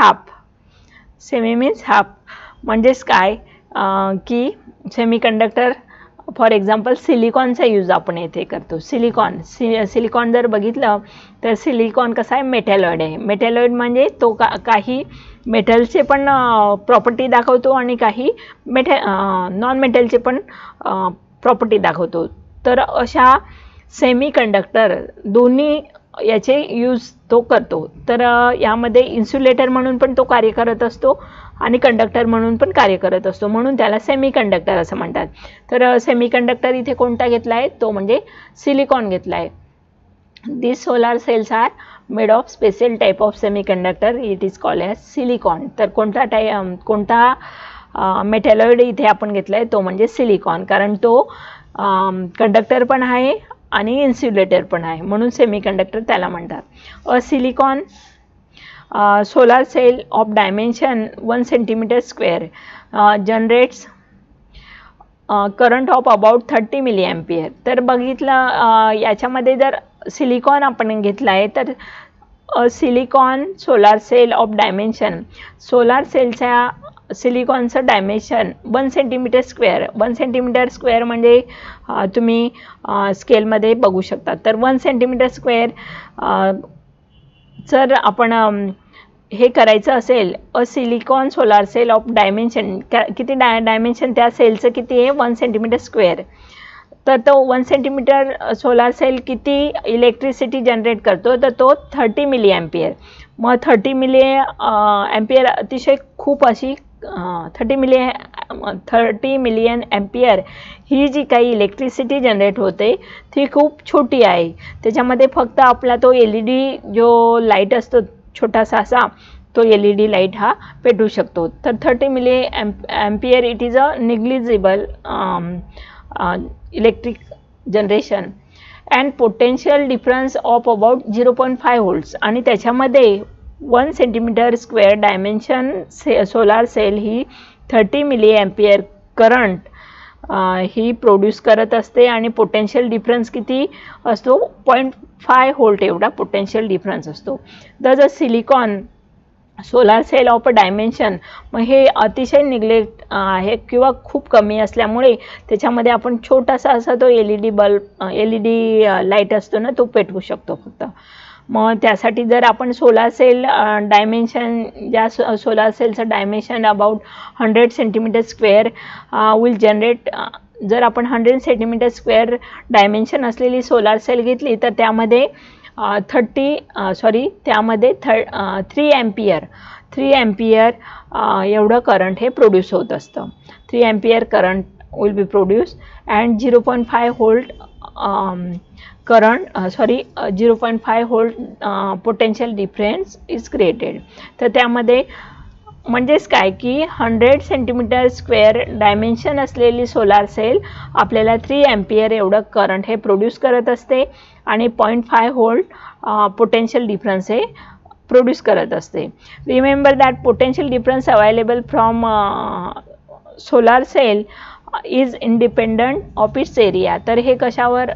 Speaker 1: half. म्हणजेच काय की सेमी कंडक्टर फॉर एक्झाम्पल सिलिकॉनचा यूज आपण येथे करतो. सिलिकॉन जर बघितलं तर सिलिकॉन कसा आहे, मेटॅलॉइड आहे. मेटॅलॉइड म्हणजे तो काही मेटलचे पण प्रॉपर्टी दाखवतो आणि काही नॉन मेटलचे पण प्रॉपर्टी दाखवतो. तर अशा सेमी कंडक्टर दोन्ही याचे यूज तो करतो. तर यामध्ये इन्सुलेटर म्हणून पण तो कार्य करत असतो आणि कंडक्टर म्हणून पण कार्य करत असतो, म्हणून त्याला सेमी कंडक्टर असं म्हणतात. तर सेमी कंडक्टर इथे कोणता घेतला आहे, तो म्हणजे सिलिकॉन घेतला आहे. This solar cells are made of special type of semiconductor. It is called as silicon. तर कोणता मेटॅलॉइड इथे आपण घेतला आहे, तो म्हणजे सिलिकॉन, कारण तो कंडक्टर पण आहे आणि इन्सुलेटर पण आहे, म्हणून सेमीकंडक्टर त्याला म्हणतात. A silicon solar cell of dimension 1 cm². Generates current of about 30 milliampere. तर बघितलं याच्यामध्ये जर सिलिकॉन आपण घेतला आहे तर silicon solar cell of dimension, solar सेलच्या सिलिकॉनचं dimension 1 centimetre square. 1 centimetre square म्हणजे तुम्ही स्केलमध्ये बघू शकता. तर 1 सेंटीमीटर स्क्वेअर जर आपण हे करायचं असेल, silicon solar cell of dimension किती डायमेन्शन त्या सेलचं किती आहे 1 सेंटीमीटर स्क्वेअर. तर तो 1 सेंटीमीटर सोलार सेल किती इलेक्ट्रिसिटी जनरेट करतो, तर तो 30 मिली एम्पियर. मग 30 मिली एम्पियर अतिशय खूप अशी 30 मिलियन एम्पियर ही जी काही इलेक्ट्रिसिटी जनरेट होते ती खूप छोटी आहे. त्याच्यामध्ये फक्त आपला तो LED जो लाईट असतो छोटासा असा, तो LED लाईट हा पेटू शकतो. तर 30 milliampere it is a negligible electric generation and potential difference of about 0.5 volts. आणि त्याच्यामध्ये 1 centimetre square dimension solar cell ही 30 मिली एम्पियर करंट ही प्रोड्यूस करत असते. आणि पोटेन्शियल डिफरन्स किती असतो 0.5 व्होल्ट एवढा पोटेन्शियल डिफरन्स असतो. The silicon solar cell of a dimension, मग हे अतिशय निग्लेक्ट आहे किंवा खूप कमी असल्यामुळे त्याच्यामध्ये आपण छोटासा असा तो LED बल्ब LED लाईट असतो ना, तो पेटवू शकतो फक्त. मग त्यासाठी जर आपण सोलार सेल डायमेन्शन, ज्या सोलार सेलचं dimension about 100 centimetre square will generate, जर आपण 100 सेंटीमीटर स्क्वेअर डायमेन्शन असलेली सोलार सेल घेतली तर त्यामध्ये 3 एम्पियर एवढं करंट हे प्रोड्यूस होत असतं. 3 ampere current will be produce and 0.5 volt current 0.5 volt potential difference is created. तर त्यामध्ये म्हणजेच काय की 100 सेंटीमीटर स्क्वेअर डायमेन्शन असलेली सोलार सेल आपल्याला 3 एम्पियर एवढं करंट हे प्रोड्यूस करत असते आणि 0.5 व्होल्ट पोटेन्शियल डिफरन्स हे प्रोड्यूस करत असते. Remember that potential difference available from solar cell is independent of its area. तर हे कशावर,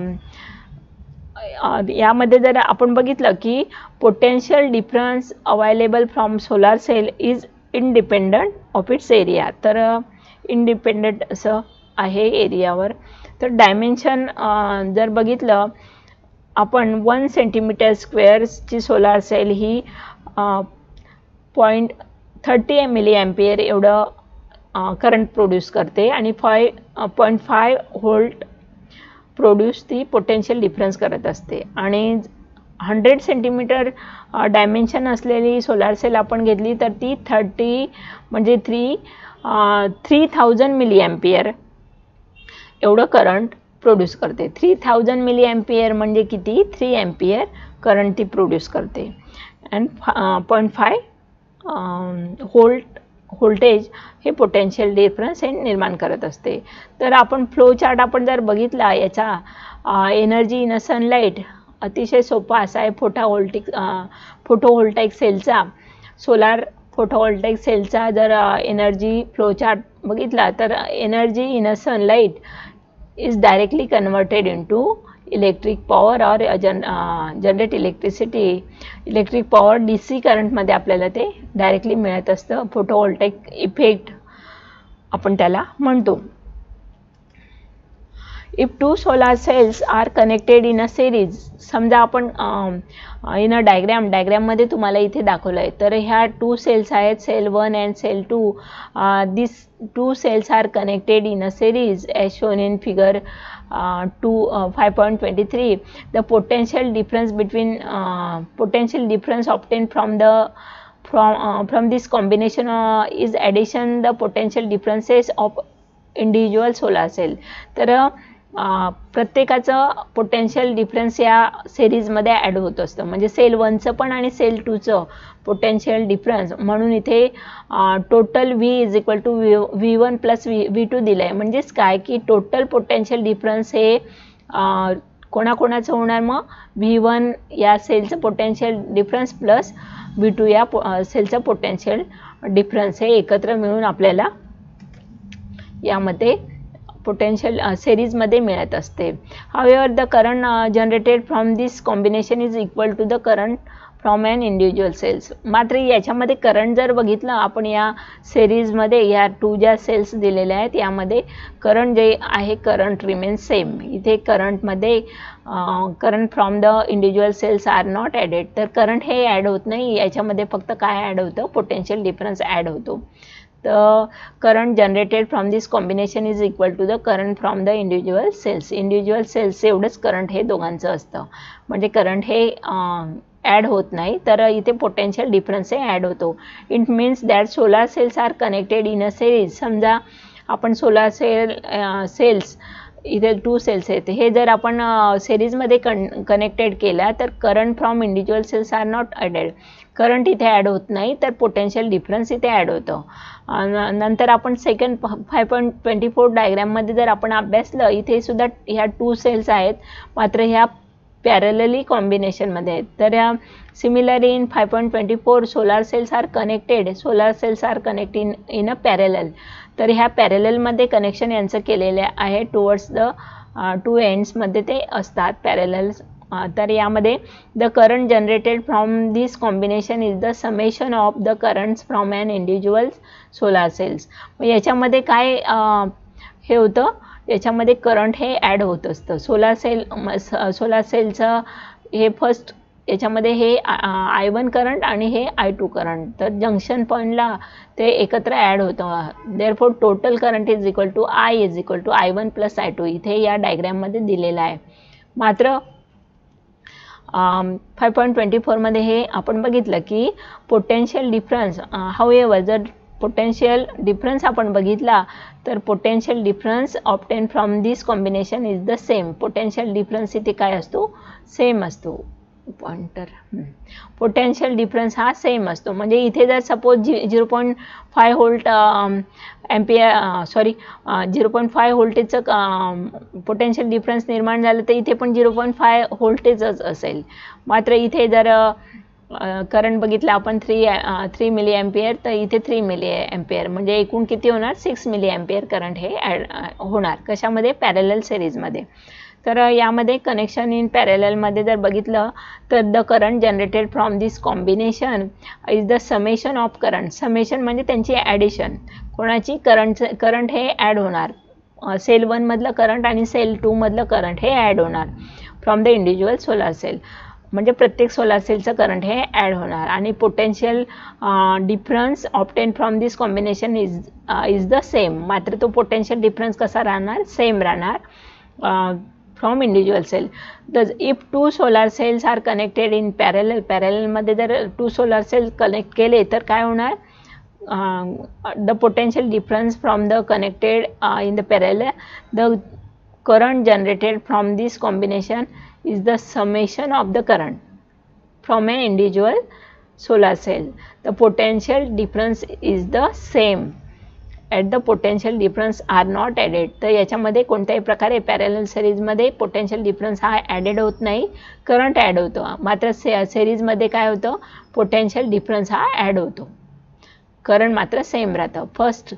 Speaker 1: यामध्ये जर आपण बघितलं की potential difference available from solar cell is independent of its area. तर इंडिपेंडंट असं आहे एरियावर. तर डायमेन्शन जर बघितलं आपण 1 सेंटीमीटर स्क्वेअरची सोलार सेल ही 0.30 मिली एम्पियर एवढं करंट प्रोड्यूस करते आणि 0.5 व्होल्ट प्रोड्यूस ती पोटेन्शियल डिफरन्स करत असते. आणि 100 सेंटीमीटर डायमेन्शन असलेली सोलार सेल आपण घेतली तर ती 3000 मिली एम्पियर एवढं करंट प्रोड्यूस करते. 3000 मिली एम्पियर म्हणजे किती 3 एम्पियर करंट ती प्रोड्यूस करते. अँड 0.5 व्होल्टेज हे पोटेन्शियल डिफरन्स हे निर्माण करत असते. तर आपण फ्लो चार्ट आपण जर बघितला याचा, एनर्जी इन अ सनलाईट अतिशय सोपा असा आहे. फोटोव्होल्टाईक सेलचा, सोलार फोटोव्होल्टाईक सेलचा जर एनर्जी फ्लो चार्ट बघितला तर energy in a sunlight is directly converted into electric power और जनरेट इलेक्ट्रिक पॉवर DC करंटमध्ये आपल्याला ते डायरेक्टली मिळत असतं. फोटोव्होल्टाईक इफेक्ट आपण त्याला म्हणतो. If 2 solar cells are connected in a series, समजा आपण इन अ डायग्रॅममध्ये तुम्हाला इथे दाखवलं आहे. तर ह्या 2 सेल्स आहेत, cell 1 and cell 2. This 2 cells are connected in a series as shown in figure 5.23. The potential difference between potential difference obtained from this combination is addition the potential differences of individual solar cell. तर प्रत्येकाचं पोटेन्शियल डिफरन्स या सिरीजमध्ये ॲड होत असतं. म्हणजे सेल 1चं पण आणि सेल 2चं पोटेन्शियल डिफरन्स. म्हणून इथे total V is equal to V1 plus V2 दिलं आहे. म्हणजेच काय की टोटल पोटेन्शियल डिफरन्स हे कोणाकोणाचं होणार, मग V1 या सेलचं पोटेन्शियल डिफरन्स प्लस V2 या सेलचं पोटेन्शियल डिफरन्स हे एकत्र मिळून आपल्याला यामध्ये पोटेन्शियल सिरीजमध्ये मिळत असते. However the current generated from this combination is equal to the current from an individual cells. मात्र याच्यामध्ये करंट जर बघितलं आपण या सिरीजमध्ये, या 2 ज्या सेल्स दिलेल्या आहेत यामध्ये करंट जे आहे करंट रिमेन्स सेम. इथे करंटमध्ये current from the individual cells are not added. तर करंट हे ॲड होत नाही, याच्यामध्ये फक्त काय ॲड होतं, पोटेन्शियल डिफरन्स ॲड होतो. The current generated from this combination is equal to the current from the individual cells. individual cells एवढंच करंट हे दोघांचं असतं. म्हणजे करंट हे ॲड होत नाही, तर इथे पोटेन्शियल डिफरन्स हे ॲड होतो. It means that solar cells are connected in a series. समजा आपण सोलार सेल्स इथे 2 सेल्स आहेत, हे जर आपण सिरीजमध्ये कनेक्टेड केल्या तर current from individual cells are not added. Current इथे ॲड होत नाही, तर पोटेन्शियल डिफरन्स इथे ॲड होतं. नंतर आपण सेकंड 5.24 डायग्राममध्ये जर आपण अभ्यासलं, इथे सुद्धा ह्या 2 सेल्स आहेत, मात्र ह्या पॅरलली कॉम्बिनेशनमध्ये आहेत. तर ह्या similarly in 5.24 solar cells are connected in a parallel. तर ह्या पॅरललमध्ये कनेक्शन यांचं केलेले आहे टुवर्ड्स द 2 एंड्समध्ये ते असतात पॅरलल. तर यामध्ये the current generated from this combination is the summation of the currents from an individual solar cells. मग याच्यामध्ये काय हे होतं, याच्यामध्ये करंट हे ॲड होत असतं. सोलार सेलचं हे फर्स्ट याच्यामध्ये हे I1 करंट आणि हे I2 करंट, तर जंक्शन पॉईंटला ते एकत्र ॲड होतं. Therefore total current is equal to I1 + I2 इथे या डायग्राममध्ये दिलेलं आहे. मात्र 5.24 मध्ये हे आपण बघितलं की पोटेन्शियल डिफरन्स, हावेवर जर पोटेन्शियल डिफरन्स आपण बघितला तर potential difference obtain from this combination is the same. Potential difference इथे काय असतो, सेम असतो. पॉइंटर पोटेन्शियल डिफरन्स हा सेम असतो. म्हणजे इथे जर सपोज 0.5 व्होल्ट एम्पियर 0.5 व्होल्टेजचं पोटेन्शियल डिफरन्स निर्माण झालं तर इथे पण 0.5 व्होल्टेजच असेल. मात्र इथे जर करंट बघितलं आपण 3 मिली एम्पियर, तर इथे 3 मिली एम्पियर, म्हणजे एकूण किती होणार, 6 मिली एम्पियर करंट हे होणार. कशामध्ये, पॅरलल सिरीजमध्ये. तर यामध्ये कनेक्शन इन पॅरललमध्ये जर बघितलं तर the current generated from this combination is the summation of current. Summation म्हणजे त्यांची ॲडिशन, कोणाची, करंट हे ॲड होणार. सेल 1 मधलं करंट आणि सेल 2 मधलं करंट हे ॲड होणार from the individual solar cell. म्हणजे प्रत्येक सोलार सेलचं करंट हे ॲड होणार. आणि potential difference obtain from this combination is the same. मात्र तो पोटेन्शियल डिफरन्स कसा राहणार, सेम राहणार from individual cell. If 2 solar cells are connected in पॅरललमध्ये जर 2 सोलार सेल कनेक्ट केले तर काय होणार, the potential difference from the connected in the parallel, the current generated from this combination is the summation of the current from an individual solar cell. The potential difference is the same at the potential difference are not added. तर याच्यामध्ये कोणत्याही प्रकारे पॅरलल सिरीजमध्ये पोटेन्शियल डिफरन्स हा ॲडेड होत नाही, करंट ॲड होतो. मात्र सिरीजमध्ये काय होतं, पोटेन्शियल डिफरन्स हा ॲड होतो, करंट मात्र सेम राहतं. फर्स्ट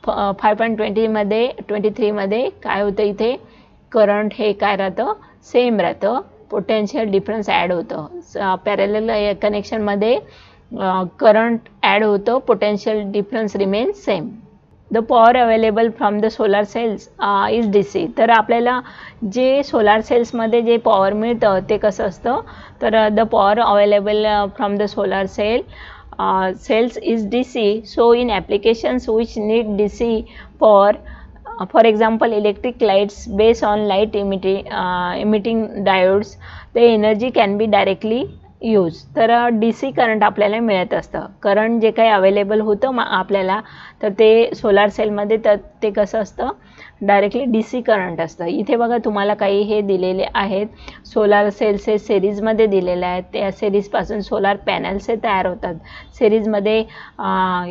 Speaker 1: 5.23 मध्ये काय होतं, इथे करंट हे काय राहतं, सेम राहतं, पोटेन्शियल डिफरन्स ॲड होतं. पॅरलल कनेक्शनमध्ये करंट ॲड होतं, potential difference remains same. The power available from the solar cells is DC. तर आपल्याला जे सोलार सेल्समध्ये जे पॉवर मिळतं ते कसं असतं, तर the power available from the solar cells is DC. So in applications which need DC power, for example electric lights based on light emitting diodes, the energy can be directly used. तर DC करंट आपल्याला मिळत असतं. करंट जे काही अवेलेबल होतं आपल्याला, तर ते सोलार सेलमध्ये तर ते कसं असतं, डायरेक्टली DC करंट असतं. इथे बघा तुम्हाला काही हे दिलेले आहेत, सोलार सेल्स हे सिरीजमध्ये दिलेले आहेत. त्या सिरीजपासून सोलार पॅनल्स हे तयार होतात. सिरीजमध्ये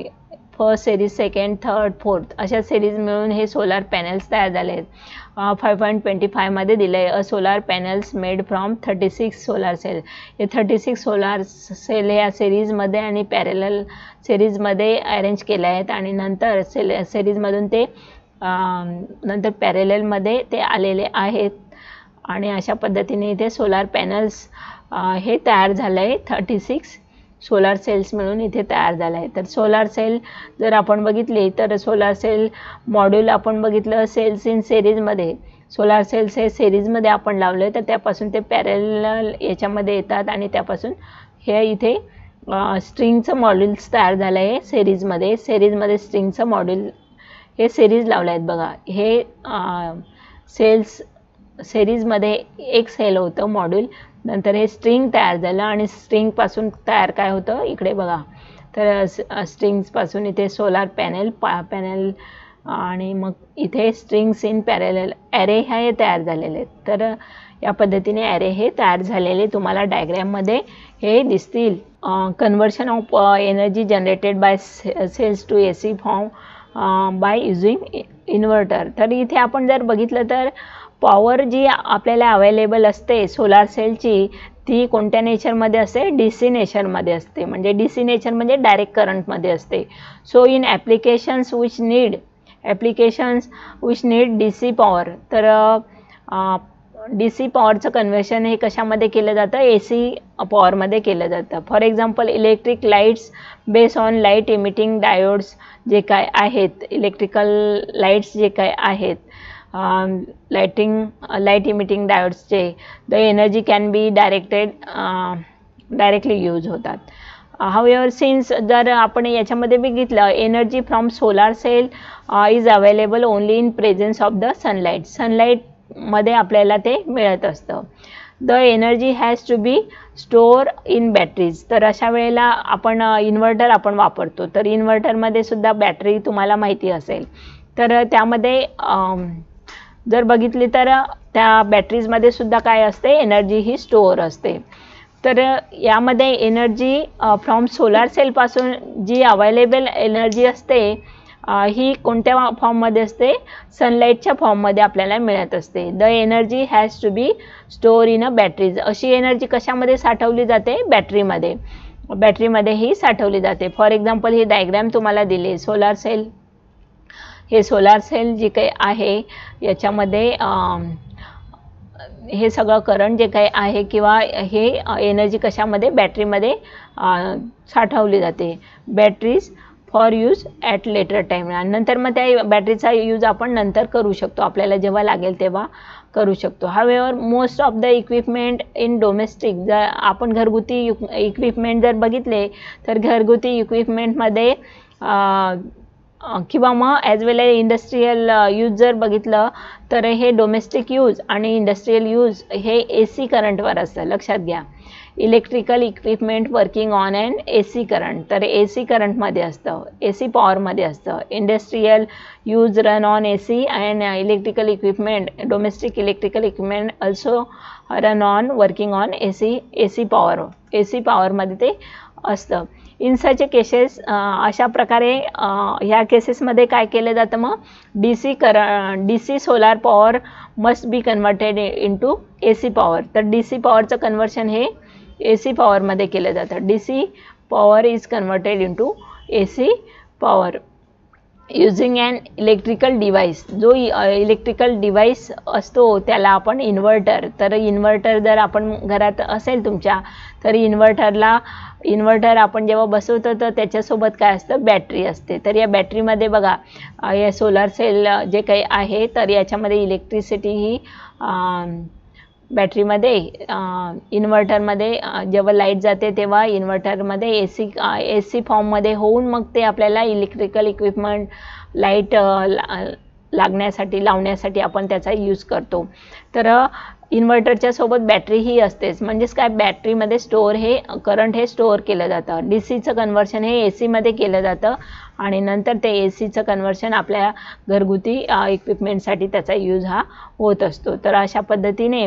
Speaker 1: first series, second, third, fourth अशा सिरीज मिळून हे सोलार पॅनल्स तयार झाले आहेत. 5.25 मध्ये दिलं आहे, a solar panels made from 36 solar cell. हे 36 सोलार सेल ह्या सिरीजमध्ये आणि पॅरेलल सिरीजमध्ये अरेंज केले आहेत आणि नंतर सिरीजमधून ते नंतर पॅरेललमध्ये ते आलेले आहेत आणि अशा पद्धतीने इथे सोलार पॅनल्स हे तयार झालं आहे. 36 सोलार सेल्स मिळून इथे तयार झाला आहे. तर सोलार सेल जर आपण बघितले तर सोलार सेल मॉड्यूल आपण बघितलं सेल्स इन सिरीजमध्ये. सोलार सेल्स हे सिरीजमध्ये आपण लावले तर त्यापासून ते पॅरेलल याच्यामध्ये येतात आणि त्यापासून हे इथे स्ट्रिंगचं मॉड्यूल्स तयार झालं आहे सिरीजमध्ये. सिरीजमध्ये स्ट्रिंगचं मॉड्यूल हे सिरीज लावले आहेत बघा. हे सेल्स सिरीजमध्ये एक सेल होतं मॉड्यूल, नंतर हे स्ट्रिंग तयार झालं आणि स्ट्रिंगपासून तयार काय होतं इकडे बघा. तर स्ट्रिंग्सपासून इथे सोलार पॅनल आणि मग इथे स्ट्रिंग्स इन पॅरेलल ॲरे हे तयार झालेले आहेत. तर या पद्धतीने ॲरे हे तयार झालेले तुम्हाला डायग्रॅममध्ये हे दिसतील. Conversion of energy generated by cells to AC form by using inverter. तर इथे आपण जर बघितलं तर पॉवर जी आपल्याला अवेलेबल असते सोलार सेलची ती कोणत्या नेचरमध्ये असते, DC नेचरमध्ये असते. म्हणजे DC नेचर म्हणजे डायरेक्ट करंटमध्ये असते. So in applications which need DC power, तर DC पॉवरचं कन्व्हर्शन हे कशामध्ये केलं जातं, AC पॉवरमध्ये केलं जातं. For example electric lights base on light emitting diodes जे काय आहेत, इलेक्ट्रिकल लाईट्स जे काय आहेत, लाईट इमिटिंग डायोड्सचे the energy can be directly use होतात. हाऊएव्हर सिन्स जर आपण याच्यामध्ये बघितलं energy from solar cell is available only in presence of the sunlight. सनलाईटमध्ये आपल्याला ते मिळत असतं. The energy has to be store in batteries. तर अशा वेळेला आपण इन्व्हर्टर आपण वापरतो. तर इन्व्हर्टरमध्ये सुद्धा बॅटरी तुम्हाला माहिती असेल. तर त्यामध्ये जर बघितली तर त्या बॅटरीजमध्ये सुद्धा काय असते, एनर्जी ही स्टोअर असते. तर यामध्ये एनर्जी फ्रॉम सोलार सेलपासून जी अवेलेबल एनर्जी असते ही कोणत्या फॉर्ममध्ये असते, सनलाईटच्या फॉर्ममध्ये आपल्याला मिळत असते. The energy has to be store in a batteries. अशी एनर्जी कशामध्ये साठवली जाते, बॅटरीमध्ये ही साठवली जाते. फॉर एक्झाम्पल ही डायग्रॅम तुम्हाला दिली सोलार सेल. हे सोलार सेल जे काही आहे याच्यामध्ये हे सगळं करंट जे काही आहे किंवा हे एनर्जी कशामध्ये, बॅटरीमध्ये साठवली जाते. Batteries for use at later time. आणि नंतर मग त्या बॅटरीचा यूज आपण नंतर करू शकतो, आपल्याला जेव्हा लागेल तेव्हा करू शकतो. However most of the equipment in domestic, जर आपण घरगुती इक्विपमेंट जर बघितले तर घरगुती इक्विपमेंटमध्ये किंवा मग as well as industrial use जर बघितलं तर हे डोमेस्टिक यूज आणि इंडस्ट्रीयल यूज हे AC करंटवर असतं, लक्षात घ्या. Electrical equipment working on and AC current, तर AC करंटमध्ये असतं, AC पॉवरमध्ये असतं. Industrial use run on AC and electrical equipment, domestic electrical equipment also run on working on AC पॉवरमध्ये ते असतं. इन सच केसेस अशा प्रकारे ह्या केसेसमध्ये काय केलं जातं, मग DC solar power must be converted into AC power. तर DC पॉवरचं कन्वर्शन हे AC पॉवरमध्ये केलं जातं. DC power is converted into AC power using an electrical device. जो इलेक्ट्रिकल डिव्हाइस असतो त्याला आपण इन्व्हर्टर. तर इन्व्हर्टर जर आपण घरात असेल तुमच्या तर इन्व्हर्टर आपण जेव्हा बसवतो तर त्याच्यासोबत काय असतं, बॅटरी असते. तर या बॅटरीमध्ये बघा या सोलार सेल जे काही आहे तर याच्यामध्ये इलेक्ट्रिसिटी ही बॅटरीमध्ये इन्व्हर्टरमध्ये जेव्हा लाईट जाते तेव्हा इन्व्हर्टरमध्ये AC फॉर्ममध्ये होऊन मग ते आपल्याला इलेक्ट्रिकल इक्विपमेंट लाईट लावण्यासाठी आपण त्याचा यूज करतो. तर इन्व्हर्टरच्या सोबत बॅटरी ही असतेच. म्हणजेच काय, बॅटरीमध्ये करंट हे स्टोअर केलं जातं. DCचं कन्व्हर्शन हे ACमध्ये केलं जातं आणि नंतर ते ACचं कन्व्हर्शन आपल्या घरगुती इक्विपमेंटसाठी त्याचा यूज हा होत असतो. तर अशा पद्धतीने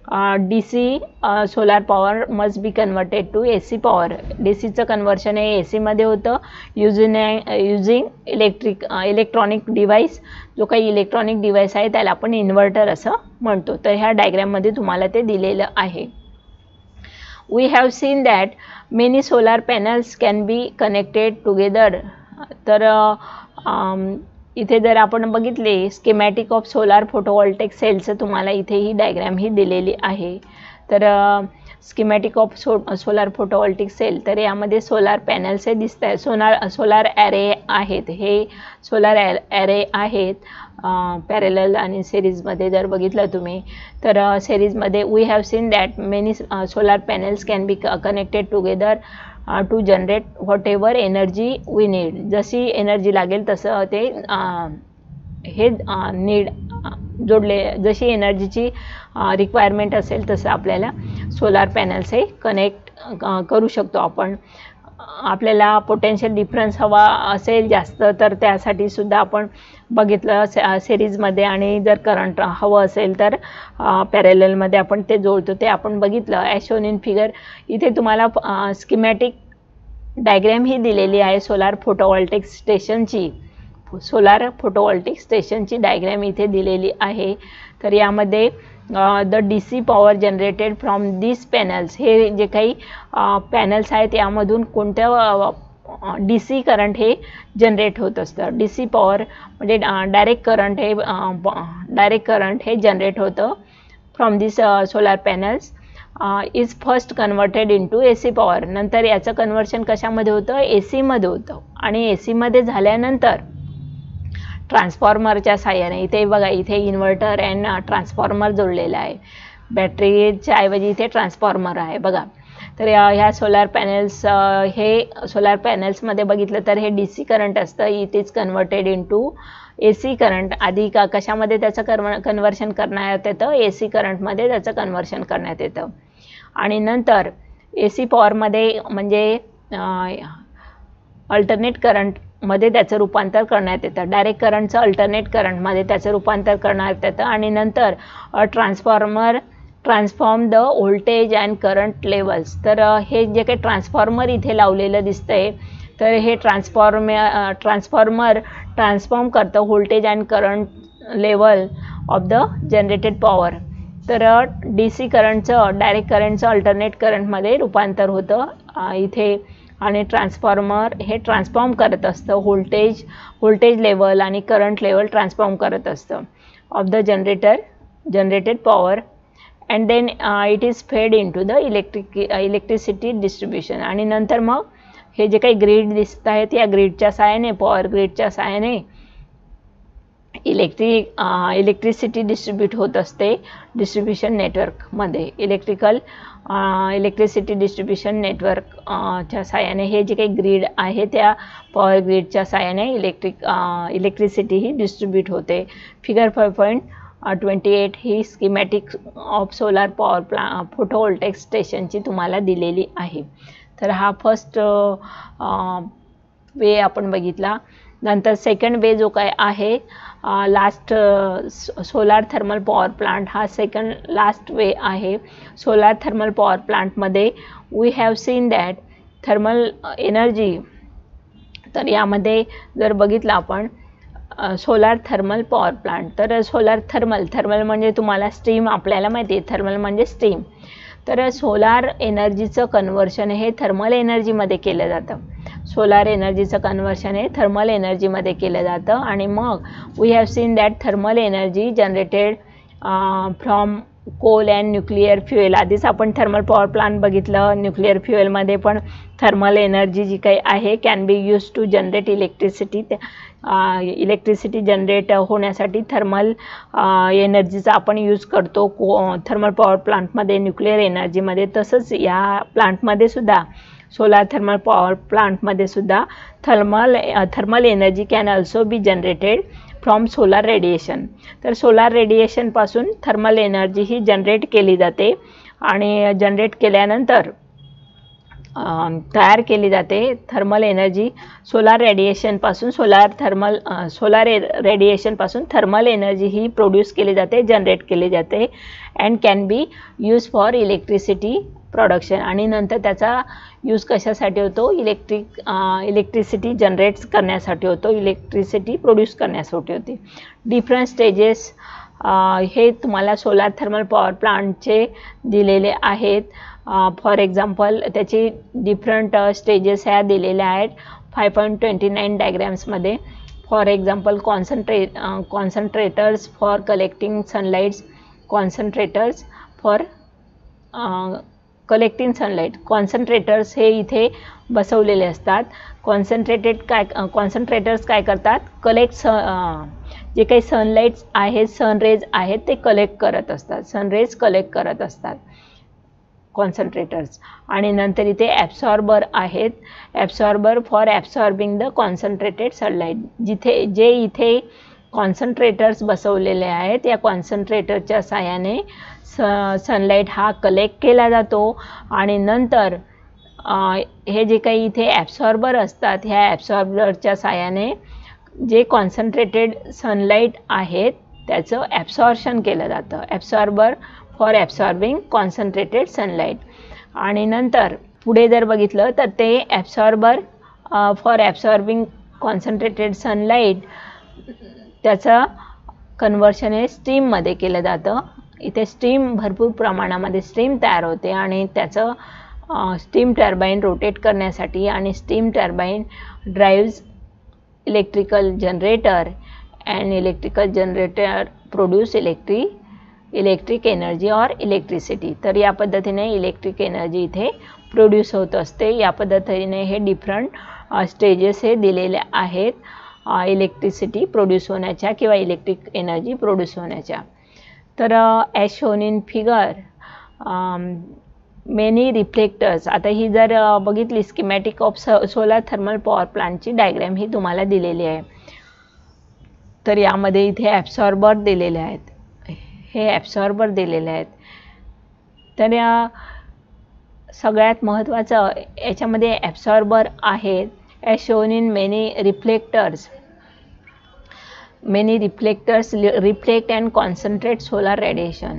Speaker 1: DC solar power must be converted to AC power. DC चं कन्वर्शन हे AC मध्ये होतं युजिंग इलेक्ट्रॉनिक डिव्हाइस. जो काही इलेक्ट्रॉनिक डिव्हाइस आहे त्याला आपण इन्व्हर्टर असं म्हणतो. तर ह्या डायग्राममध्ये तुम्हाला ते दिलेलं आहे. We have seen that many solar panels can be connected together. तर इथे जर आपण बघितले स्कीमॅटिक ऑफ सोलार फोटोवोल्टेक सेलचं तुम्हाला इथे ही डायग्राम ही दिलेली आहे. तर schematic of solar photovoltaic cell, तर यामध्ये सोलार पॅनल्स हे दिसत आहे. सोलार ॲरे आहेत. हे सोलार ॲरे आहेत पॅरेलल आणि सिरीजमध्ये जर बघितलं तुम्ही तर सिरीजमध्ये we have seen that many solar panels can be connected together to generate whatever energy we need. जशी एनर्जी लागेल तसं ते हे नीड जोडले, जशी एनर्जीची रिक्वायरमेंट असेल तसं आपल्याला सोलार पॅनल्स हे कनेक्ट करू शकतो आपण. आपल्याला पोटेन्शियल डिफरन्स हवा असेल जास्त तर त्यासाठी सुद्धा आपण बघितलं सिरीजमध्ये, आणि जर करंट हवं असेल तर पॅरेललमध्ये आपण ते जोडतो, ते आपण बघितलं ॲज शोन इन फिगर. इथे तुम्हाला स्कीमॅटिक डायग्राम ही दिलेली आहे सोलार फोटोवोल्टेक स्टेशनची. सोलार फोटोवोल्टेक स्टेशनची डायग्राम इथे दिलेली आहे. तर यामध्ये the DC power generated from this panels, हे जे काही पॅनल्स आहेत यामधून कोणत्या DC करंट हे जनरेट होत असतं. DC पॉवर म्हणजे डायरेक्ट करंट हे जनरेट होतं from this solar panels is first converted into AC power. नंतर याचं कन्वर्शन कशामध्ये होतं? AC मध्ये होतं. आणि AC मध्ये झाल्यानंतर ट्रान्सफॉर्मरच्या साहाय्याने, इथे बघा इथे इन्व्हर्टर अँड ट्रान्सफॉर्मर जोडलेला आहे. बॅटरीच्या ऐवजी इथे ट्रान्सफॉर्मर आहे बघा. तर ह्या सोलार पॅनल्स, हे सोलार पॅनल्समध्ये बघितलं तर हे DC करंट असतं. It is converted into AC current. आधी कशामध्ये त्याचं कन्वर्शन करण्यात येतं? AC करंटमध्ये त्याचं कन्वर्शन करण्यात येतं. आणि नंतर AC पॉवरमध्ये म्हणजे अल्टरनेट करंटमध्ये त्याचं रूपांतर करण्यात येतं. डायरेक्ट करंटचं अल्टरनेट करंटमध्ये त्याचं रूपांतर करण्यात येतं. आणि नंतर transform the voltage and current levels. तर हे जे काही ट्रान्सफॉर्मर इथे लावलेलं दिसतंय, तर हे ट्रान्सफॉर्मर ट्रान्सफॉर्म करतं voltage and current level of the generated power. तर DC करंटचं डायरेक्ट करंटचं अल्टरनेट करंटमध्ये रूपांतर होतं इथे. आणि ट्रान्सफॉर्मर हे ट्रान्सफॉर्म करत असतं व्होल्टेज लेवल आणि करंट लेवल ट्रान्सफॉर्म करत असतं of the generated power. And then it is fed in to the electricity distribution. आणि नंतर मग हे जे काही ग्रीड दिसत आहेत या ग्रीडच्या सहाय्याने, पॉवर ग्रीडच्या सहाय्याने इलेक्ट्रिसिटी डिस्ट्रीब्यूट होत असते डिस्ट्रीब्युशन नेटवर्कमध्ये. इलेक्ट्रिसिटी डिस्ट्रीब्युशन नेटवर्कच्या सहाय्याने हे जे काही ग्रीड आहे त्या पॉवर ग्रीडच्या सहाय्याने इलेक्ट्रिसिटी ही डिस्ट्रीब्यूट होते. फिगर 5.28 ही schematic of solar power photovoltaic स्टेशनची तुम्हाला दिलेली आहे. तर हा फर्स्ट वे आपण बघितला. नंतर सेकंड वे जो काय आहे last solar thermal power plant, हा सेकंड लास्ट वे आहे. सोलार थर्मल पॉवर प्लांटमध्ये we have seen that thermal energy. तर यामध्ये जर बघितलं आपण सोलार थर्मल पॉवर प्लांट, तर सोलार थर्मल म्हणजे तुम्हाला स्टीम आपल्याला माहिती आहे, थर्मल म्हणजे स्टीम. तर सोलार एनर्जीचं कन्वर्शन हे थर्मल एनर्जीमध्ये केलं जातं. सोलार एनर्जीचं कन्वर्शन हे थर्मल एनर्जीमध्ये केलं जातं. आणि मग we have seen that thermal energy generated from coal and nuclear fuel. आधीच आपण थर्मल पॉवर प्लांट बघितलं. न्यूक्लिअर फ्युएलमध्ये पण थर्मल एनर्जी जी काही आहे can be use to generate electricity. Electricity generate होण्यासाठी थर्मल एनर्जीचा आपण यूज करतो थर्मल पॉवर प्लांटमध्ये, न्यूक्लिअर एनर्जीमध्ये. तसंच या प्लांटमध्ये सुद्धा, सोलार थर्मल पॉवर प्लांटमध्ये सुद्धा thermal energy can also be generated from solar radiation. तर सोलार रेडिएशनपासून थर्मल एनर्जी ही जनरेट केली जाते. आणि जनरेट केल्यानंतर तयार केली जाते. थर्मल एनर्जी सोलार रेडिएशनपासून थर्मल एनर्जी ही प्रोड्यूस केली जाते, जनरेट केली जाते and can be use for electricity production. आणि नंतर त्याचा यूज कशासाठी होतो? इलेक्ट्रिसिटी जनरेट करण्यासाठी होतो, इलेक्ट्रिसिटी प्रोड्यूस करण्यासाठी होती. डिफरंट स्टेजेस हे तुम्हाला सोलार थर्मल पॉवर प्लांटचे दिलेले आहेत. फॉर एक्झाम्पल त्याची डिफरंट स्टेजेस ह्या दिलेल्या आहेत 5.29 डायग्रॅम्समध्ये. For example concentrators for collecting sunlights, concentrators for collecting sunlight. Concentrators हे इथे बसवलेले असतात. कॉन्सन्ट्रेटर्स काय करतात? जे काही सनलाईट्स आहेत, सनरेज आहेत ते कलेक्ट करत असतात, सनरेज कलेक्ट करत असतात कॉन्सन्ट्रेटर्स. आणि नंतर इथे ॲब्सॉर्बर आहेत, absorber for absorbing the concentrated sunlight. जे इथे कॉन्सन्ट्रेटर्स बसवलेले आहेत, या कॉन्सन्ट्रेटरच्या साहाय्याने सनलाईट हा कलेक्ट केला जातो. आणि नंतर हे जे काही इथे ॲब्सॉर्बर असतात, ह्या ॲब्सॉर्बरच्या साहाय्याने जे कॉन्सन्ट्रेटेड सनलाईट आहेत त्याचं ॲब्सॉर्प्शन केलं जातं. Absorber for absorbing concentrated sunlight. आणि नंतर पुढे जर बघितलं तर ते absorber for absorbing concentrated sunlight त्याचं कन्व्हर्शन हे स्टीममध्ये केलं जातं. इथे स्टीम भरपूर प्रमाणामध्ये स्टीम तयार होते आणि त्याचं स्टीम टर्बाईन रोटेट करण्यासाठी आणि steam turbine drives electrical generator and electrical generator produce electric energy और इलेक्ट्रिसिटी. तर या पद्धतीने इलेक्ट्रिक एनर्जी इथे प्रोड्यूस होत असते. या पद्धतीने हे डिफरंट स्टेजेस हे दिलेले आहेत इलेक्ट्रिसिटी प्रोड्यूस होण्याच्या किंवा इलेक्ट्रिक एनर्जी प्रोड्यूस होण्याच्या. तर as shown in figure many reflectors. आता ही जर बघितली schematic of solar thermal power प्लांटची डायग्रॅम ही तुम्हाला दिलेली आहे. तर यामध्ये इथे ॲब्सॉर्बर दिलेले आहेत, हे ॲब्सॉर्बर दिलेले आहेत. तर या सगळ्यात महत्त्वाचं याच्यामध्ये ॲब्सॉर्बर आहेत. As shown in many reflectors reflect and concentrate solar radiation.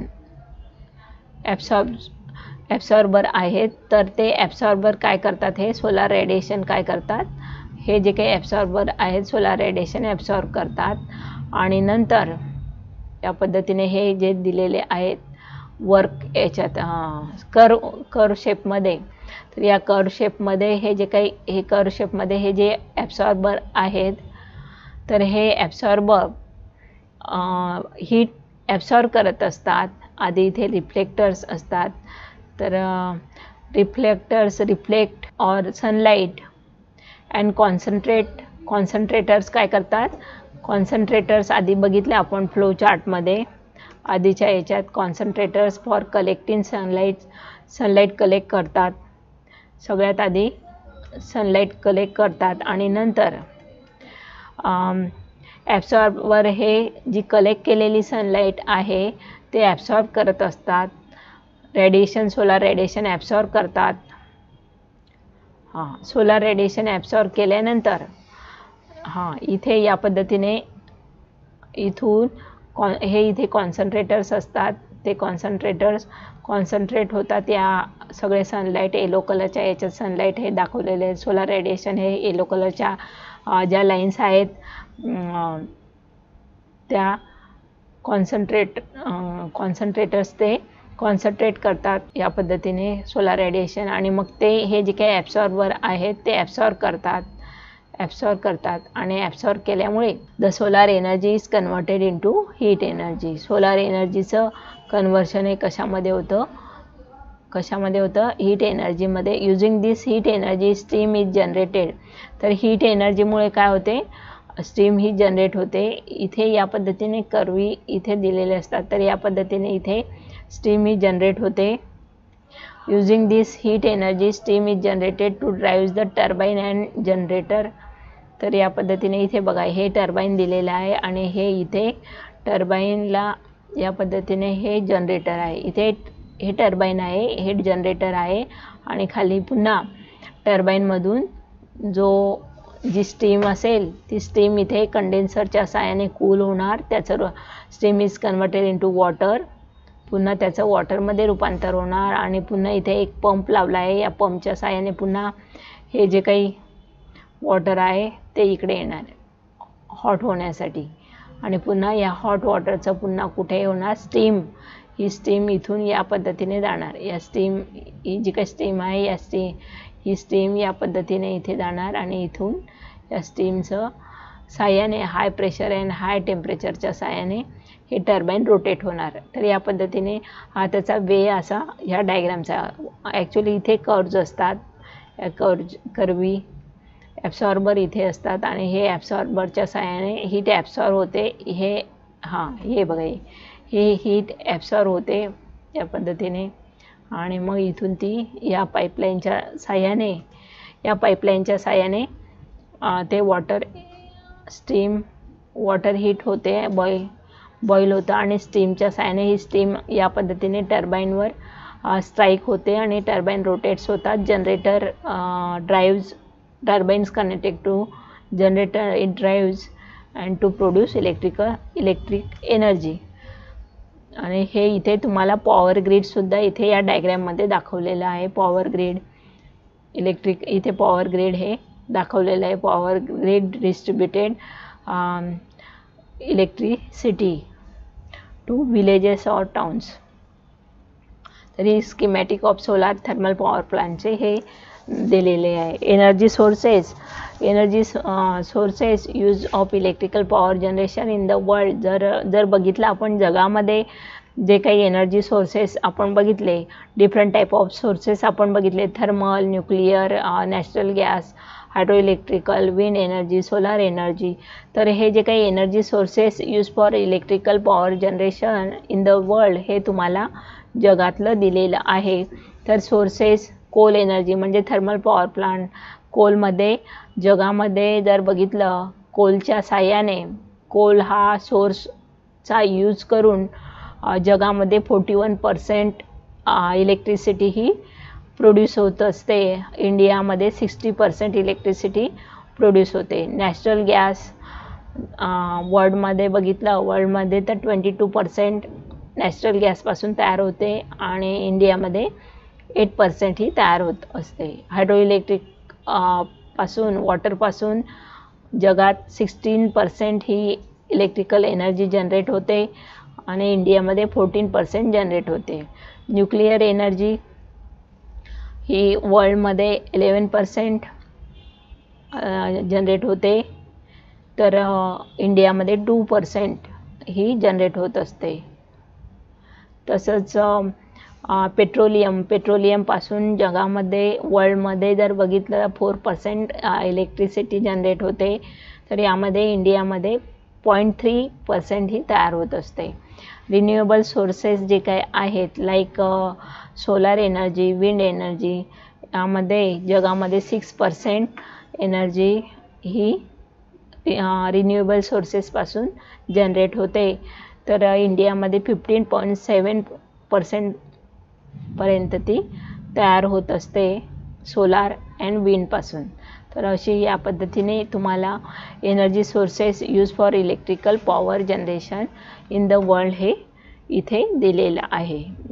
Speaker 1: Absorber आहेत, तर ते ॲब्सॉर्बर काय करतात? हे सोलार रेडिएशन काय करतात? हे जे काही ॲब्सॉर्बर आहेत सोलार रेडिएशन ॲब्सॉर्ब करतात. आणि नंतर या पद्धतीने हे जे दिलेले आहेत वर्क याच्यात कर्व शेपमध्ये, तर या कर्व शेपमध्ये हे जे काही कर्व शेपमध्ये हे जे ॲब्सॉर्बर आहेत, तर हे ॲब्सॉर्बर हीट ॲब्सॉर्ब करत असतात. आधी इथे रिफ्लेक्टर्स असतात, तर reflectors reflect or sunlight and concentrators काय करतात? कॉन्सन्ट्रेटर्स आधी बघितले आपण फ्लो चार्टमध्ये आधीच्या याच्यात. Concentrators for collecting sunlight collect करतात. सगळ्यात आधी सनलाईट कलेक्ट करतात आणि नंतर ॲब्सॉर्बर हे जी कलेक्ट केलेली सनलाईट आहे ते ॲब्सॉर्ब करत असतात. सोलार रेडिएशन ॲब्सॉर्ब करतात. सोलार रेडिएशन ॲब्सॉर्ब केल्यानंतर इथे या पद्धतीने इथून इथे कॉन्सन्ट्रेटर्स असतात. ते कॉन्सन्ट्रेट होतात. या सगळे सनलाईट येलो कलरच्या याच्यात सनलाईट हे दाखवलेले आहे. सोलार रेडिएशन हे येलो कलरच्या ज्या लाईन्स आहेत त्या कॉन्सन्ट्रेटर्स ते कॉन्सन्ट्रेट करतात या पद्धतीने सोलार रेडिएशन. आणि मग ते हे जे काही ॲब्सॉर्बर आहेत ते ॲब्सॉर्ब करतात आणि ॲब्सॉर्ब केल्यामुळे the solar energy is converted into heat energy. Solar एनर्जीचं कन्व्हर्शन हे कशामध्ये होतं? हीट एनर्जीमध्ये. Using this heat energy steam is generated. तर हीट एनर्जीमुळे काय होते? स्टीम ही जनरेट होते. इथे या पद्धतीने कर्वी इथे दिलेले असतात, तर या पद्धतीने इथे स्टीम ही जनरेट होते. Using this heat energy steam is generated to drive the turbine and generator. तर या पद्धतीने इथे बघा हे टर्बाईन दिलेलं आहे आणि हे इथे टर्बाईनला या पद्धतीने हे जनरेटर आहे. इथे हे टर्बाईन आहे, हे जनरेटर आहे आणि खाली पुन्हा टर्बाईनमधून जी स्टीम असेल ती स्टीम इथे कंडेन्सरच्या साहाय्याने कूल होणार, त्याचं steam is converted into water, पुन्हा त्याचं वॉटरमध्ये रूपांतर होणार आणि पुन्हा इथे एक पंप लावला आहे, या पंपच्या साहाय्याने पुन्हा हे जे काही वॉटर आहे ते इकडे येणार हॉट होण्यासाठी आणि पुन्हा या हॉट वॉटरचं पुन्हा कुठे होणार स्टीम, ही स्टीम इथून या पद्धतीने जाणार, या स्टीम ही जी काही स्टीम आहे ही स्टीम या पद्धतीने इथे जाणार आणि इथून या स्टीमचं साहाय्याने हाय प्रेशर अँड हाय टेम्परेचरच्या साहाय्याने हे टर्बाईन रोटेट होणार. तर या पद्धतीने हा त्याचा वे असा ह्या डायग्रामचा. ॲक्च्युली इथे कर्व्ज असतात, कर्वी ॲब्सॉर्बर इथे असतात आणि हे ॲब्सॉर्बरच्या साहाय्याने हीट ॲब्सॉर्ब होते. हे बघा हे हीट ॲब्सॉर्ब होते या पद्धतीने आणि मग इथून ती या पाईपलाईनच्या साहाय्याने ते वॉटर हीट होते, बॉईल होतं आणि स्टीमच्या साहाय्याने ही स्टीम या पद्धतीने टर्बाईनवर स्ट्राईक होते आणि टर्बाईन रोटेट्स होतात. Generator turbines connected to generator, it drives and to produce electric energy. आणि हे इथे तुम्हाला पॉवर ग्रीडसुद्धा इथे या डायग्राममध्ये दाखवलेलं आहे. पॉवर ग्रीड इथे पॉवर ग्रीड हे दाखवलेलं आहे. Power grid distributed electricity to villages और टाउन्स. तरी schematic of solar thermal power प्लांटचे हे दिलेले आहे. Energy sources use of electrical power generation in the world. जर बघितलं आपण जगामध्ये जे काही एनर्जी सोर्सेस आपण बघितले, डिफरंट टाईप ऑफ सोर्सेस आपण बघितले, thermal, nuclear, natural gas, hydro electrical, wind energy, solar energy. तर हे जे काही energy sources use for electrical power generation in the world हे तुम्हाला जगातलं दिलेलं आहे. तर सोर्सेस कोल एनर्जी म्हणजे थर्मल पॉवर प्लांट. कोलमध्ये जगामध्ये जर बघितलं कोलच्या साह्याने, कोल हा सोर्सचा यूज करून जगामध्ये 41% इलेक्ट्रिसिटी ही प्रोड्यूस होत असते. इंडियामध्ये 60% इलेक्ट्रिसिटी प्रोड्यूस होते. नॅचरल गॅस वर्ल्डमध्ये तर 22% नॅचरल गॅसपासून तयार होते आणि इंडियामध्ये 8% ही तयार होत असते. हायड्रो इलेक्ट्रिक वॉटरपासून जगात 16% ही इलेक्ट्रिकल एनर्जी जनरेट होते आणि इंडियामध्ये 14% जनरेट होते. न्यूक्लिअर एनर्जी ही वर्ल्डमध्ये 11% जनरेट होते, तर इंडियामध्ये 2% ही जनरेट होत असते. तसंच पेट्रोलियमपासून जगामध्ये वर्ल्डमध्ये जर बघितलं 4% इलेक्ट्रिसिटी जनरेट होते, तर यामध्ये इंडियामध्ये 0.3% ही तयार होत असते. रिन्युएबल सोर्सेस जे काय आहेत like solar energy, wind energy, यामध्ये जगामध्ये 6% एनर्जी ही रिन्युएबल सोर्सेसपासून जनरेट होते, तर इंडियामध्ये 15.7% पर्यंत ती तयार होत असते सोलार अँड विंडपासून. तर अशी या पद्धतीने तुम्हाला energy sources use for electrical power generation in the world हे इथे दिलेलं आहे.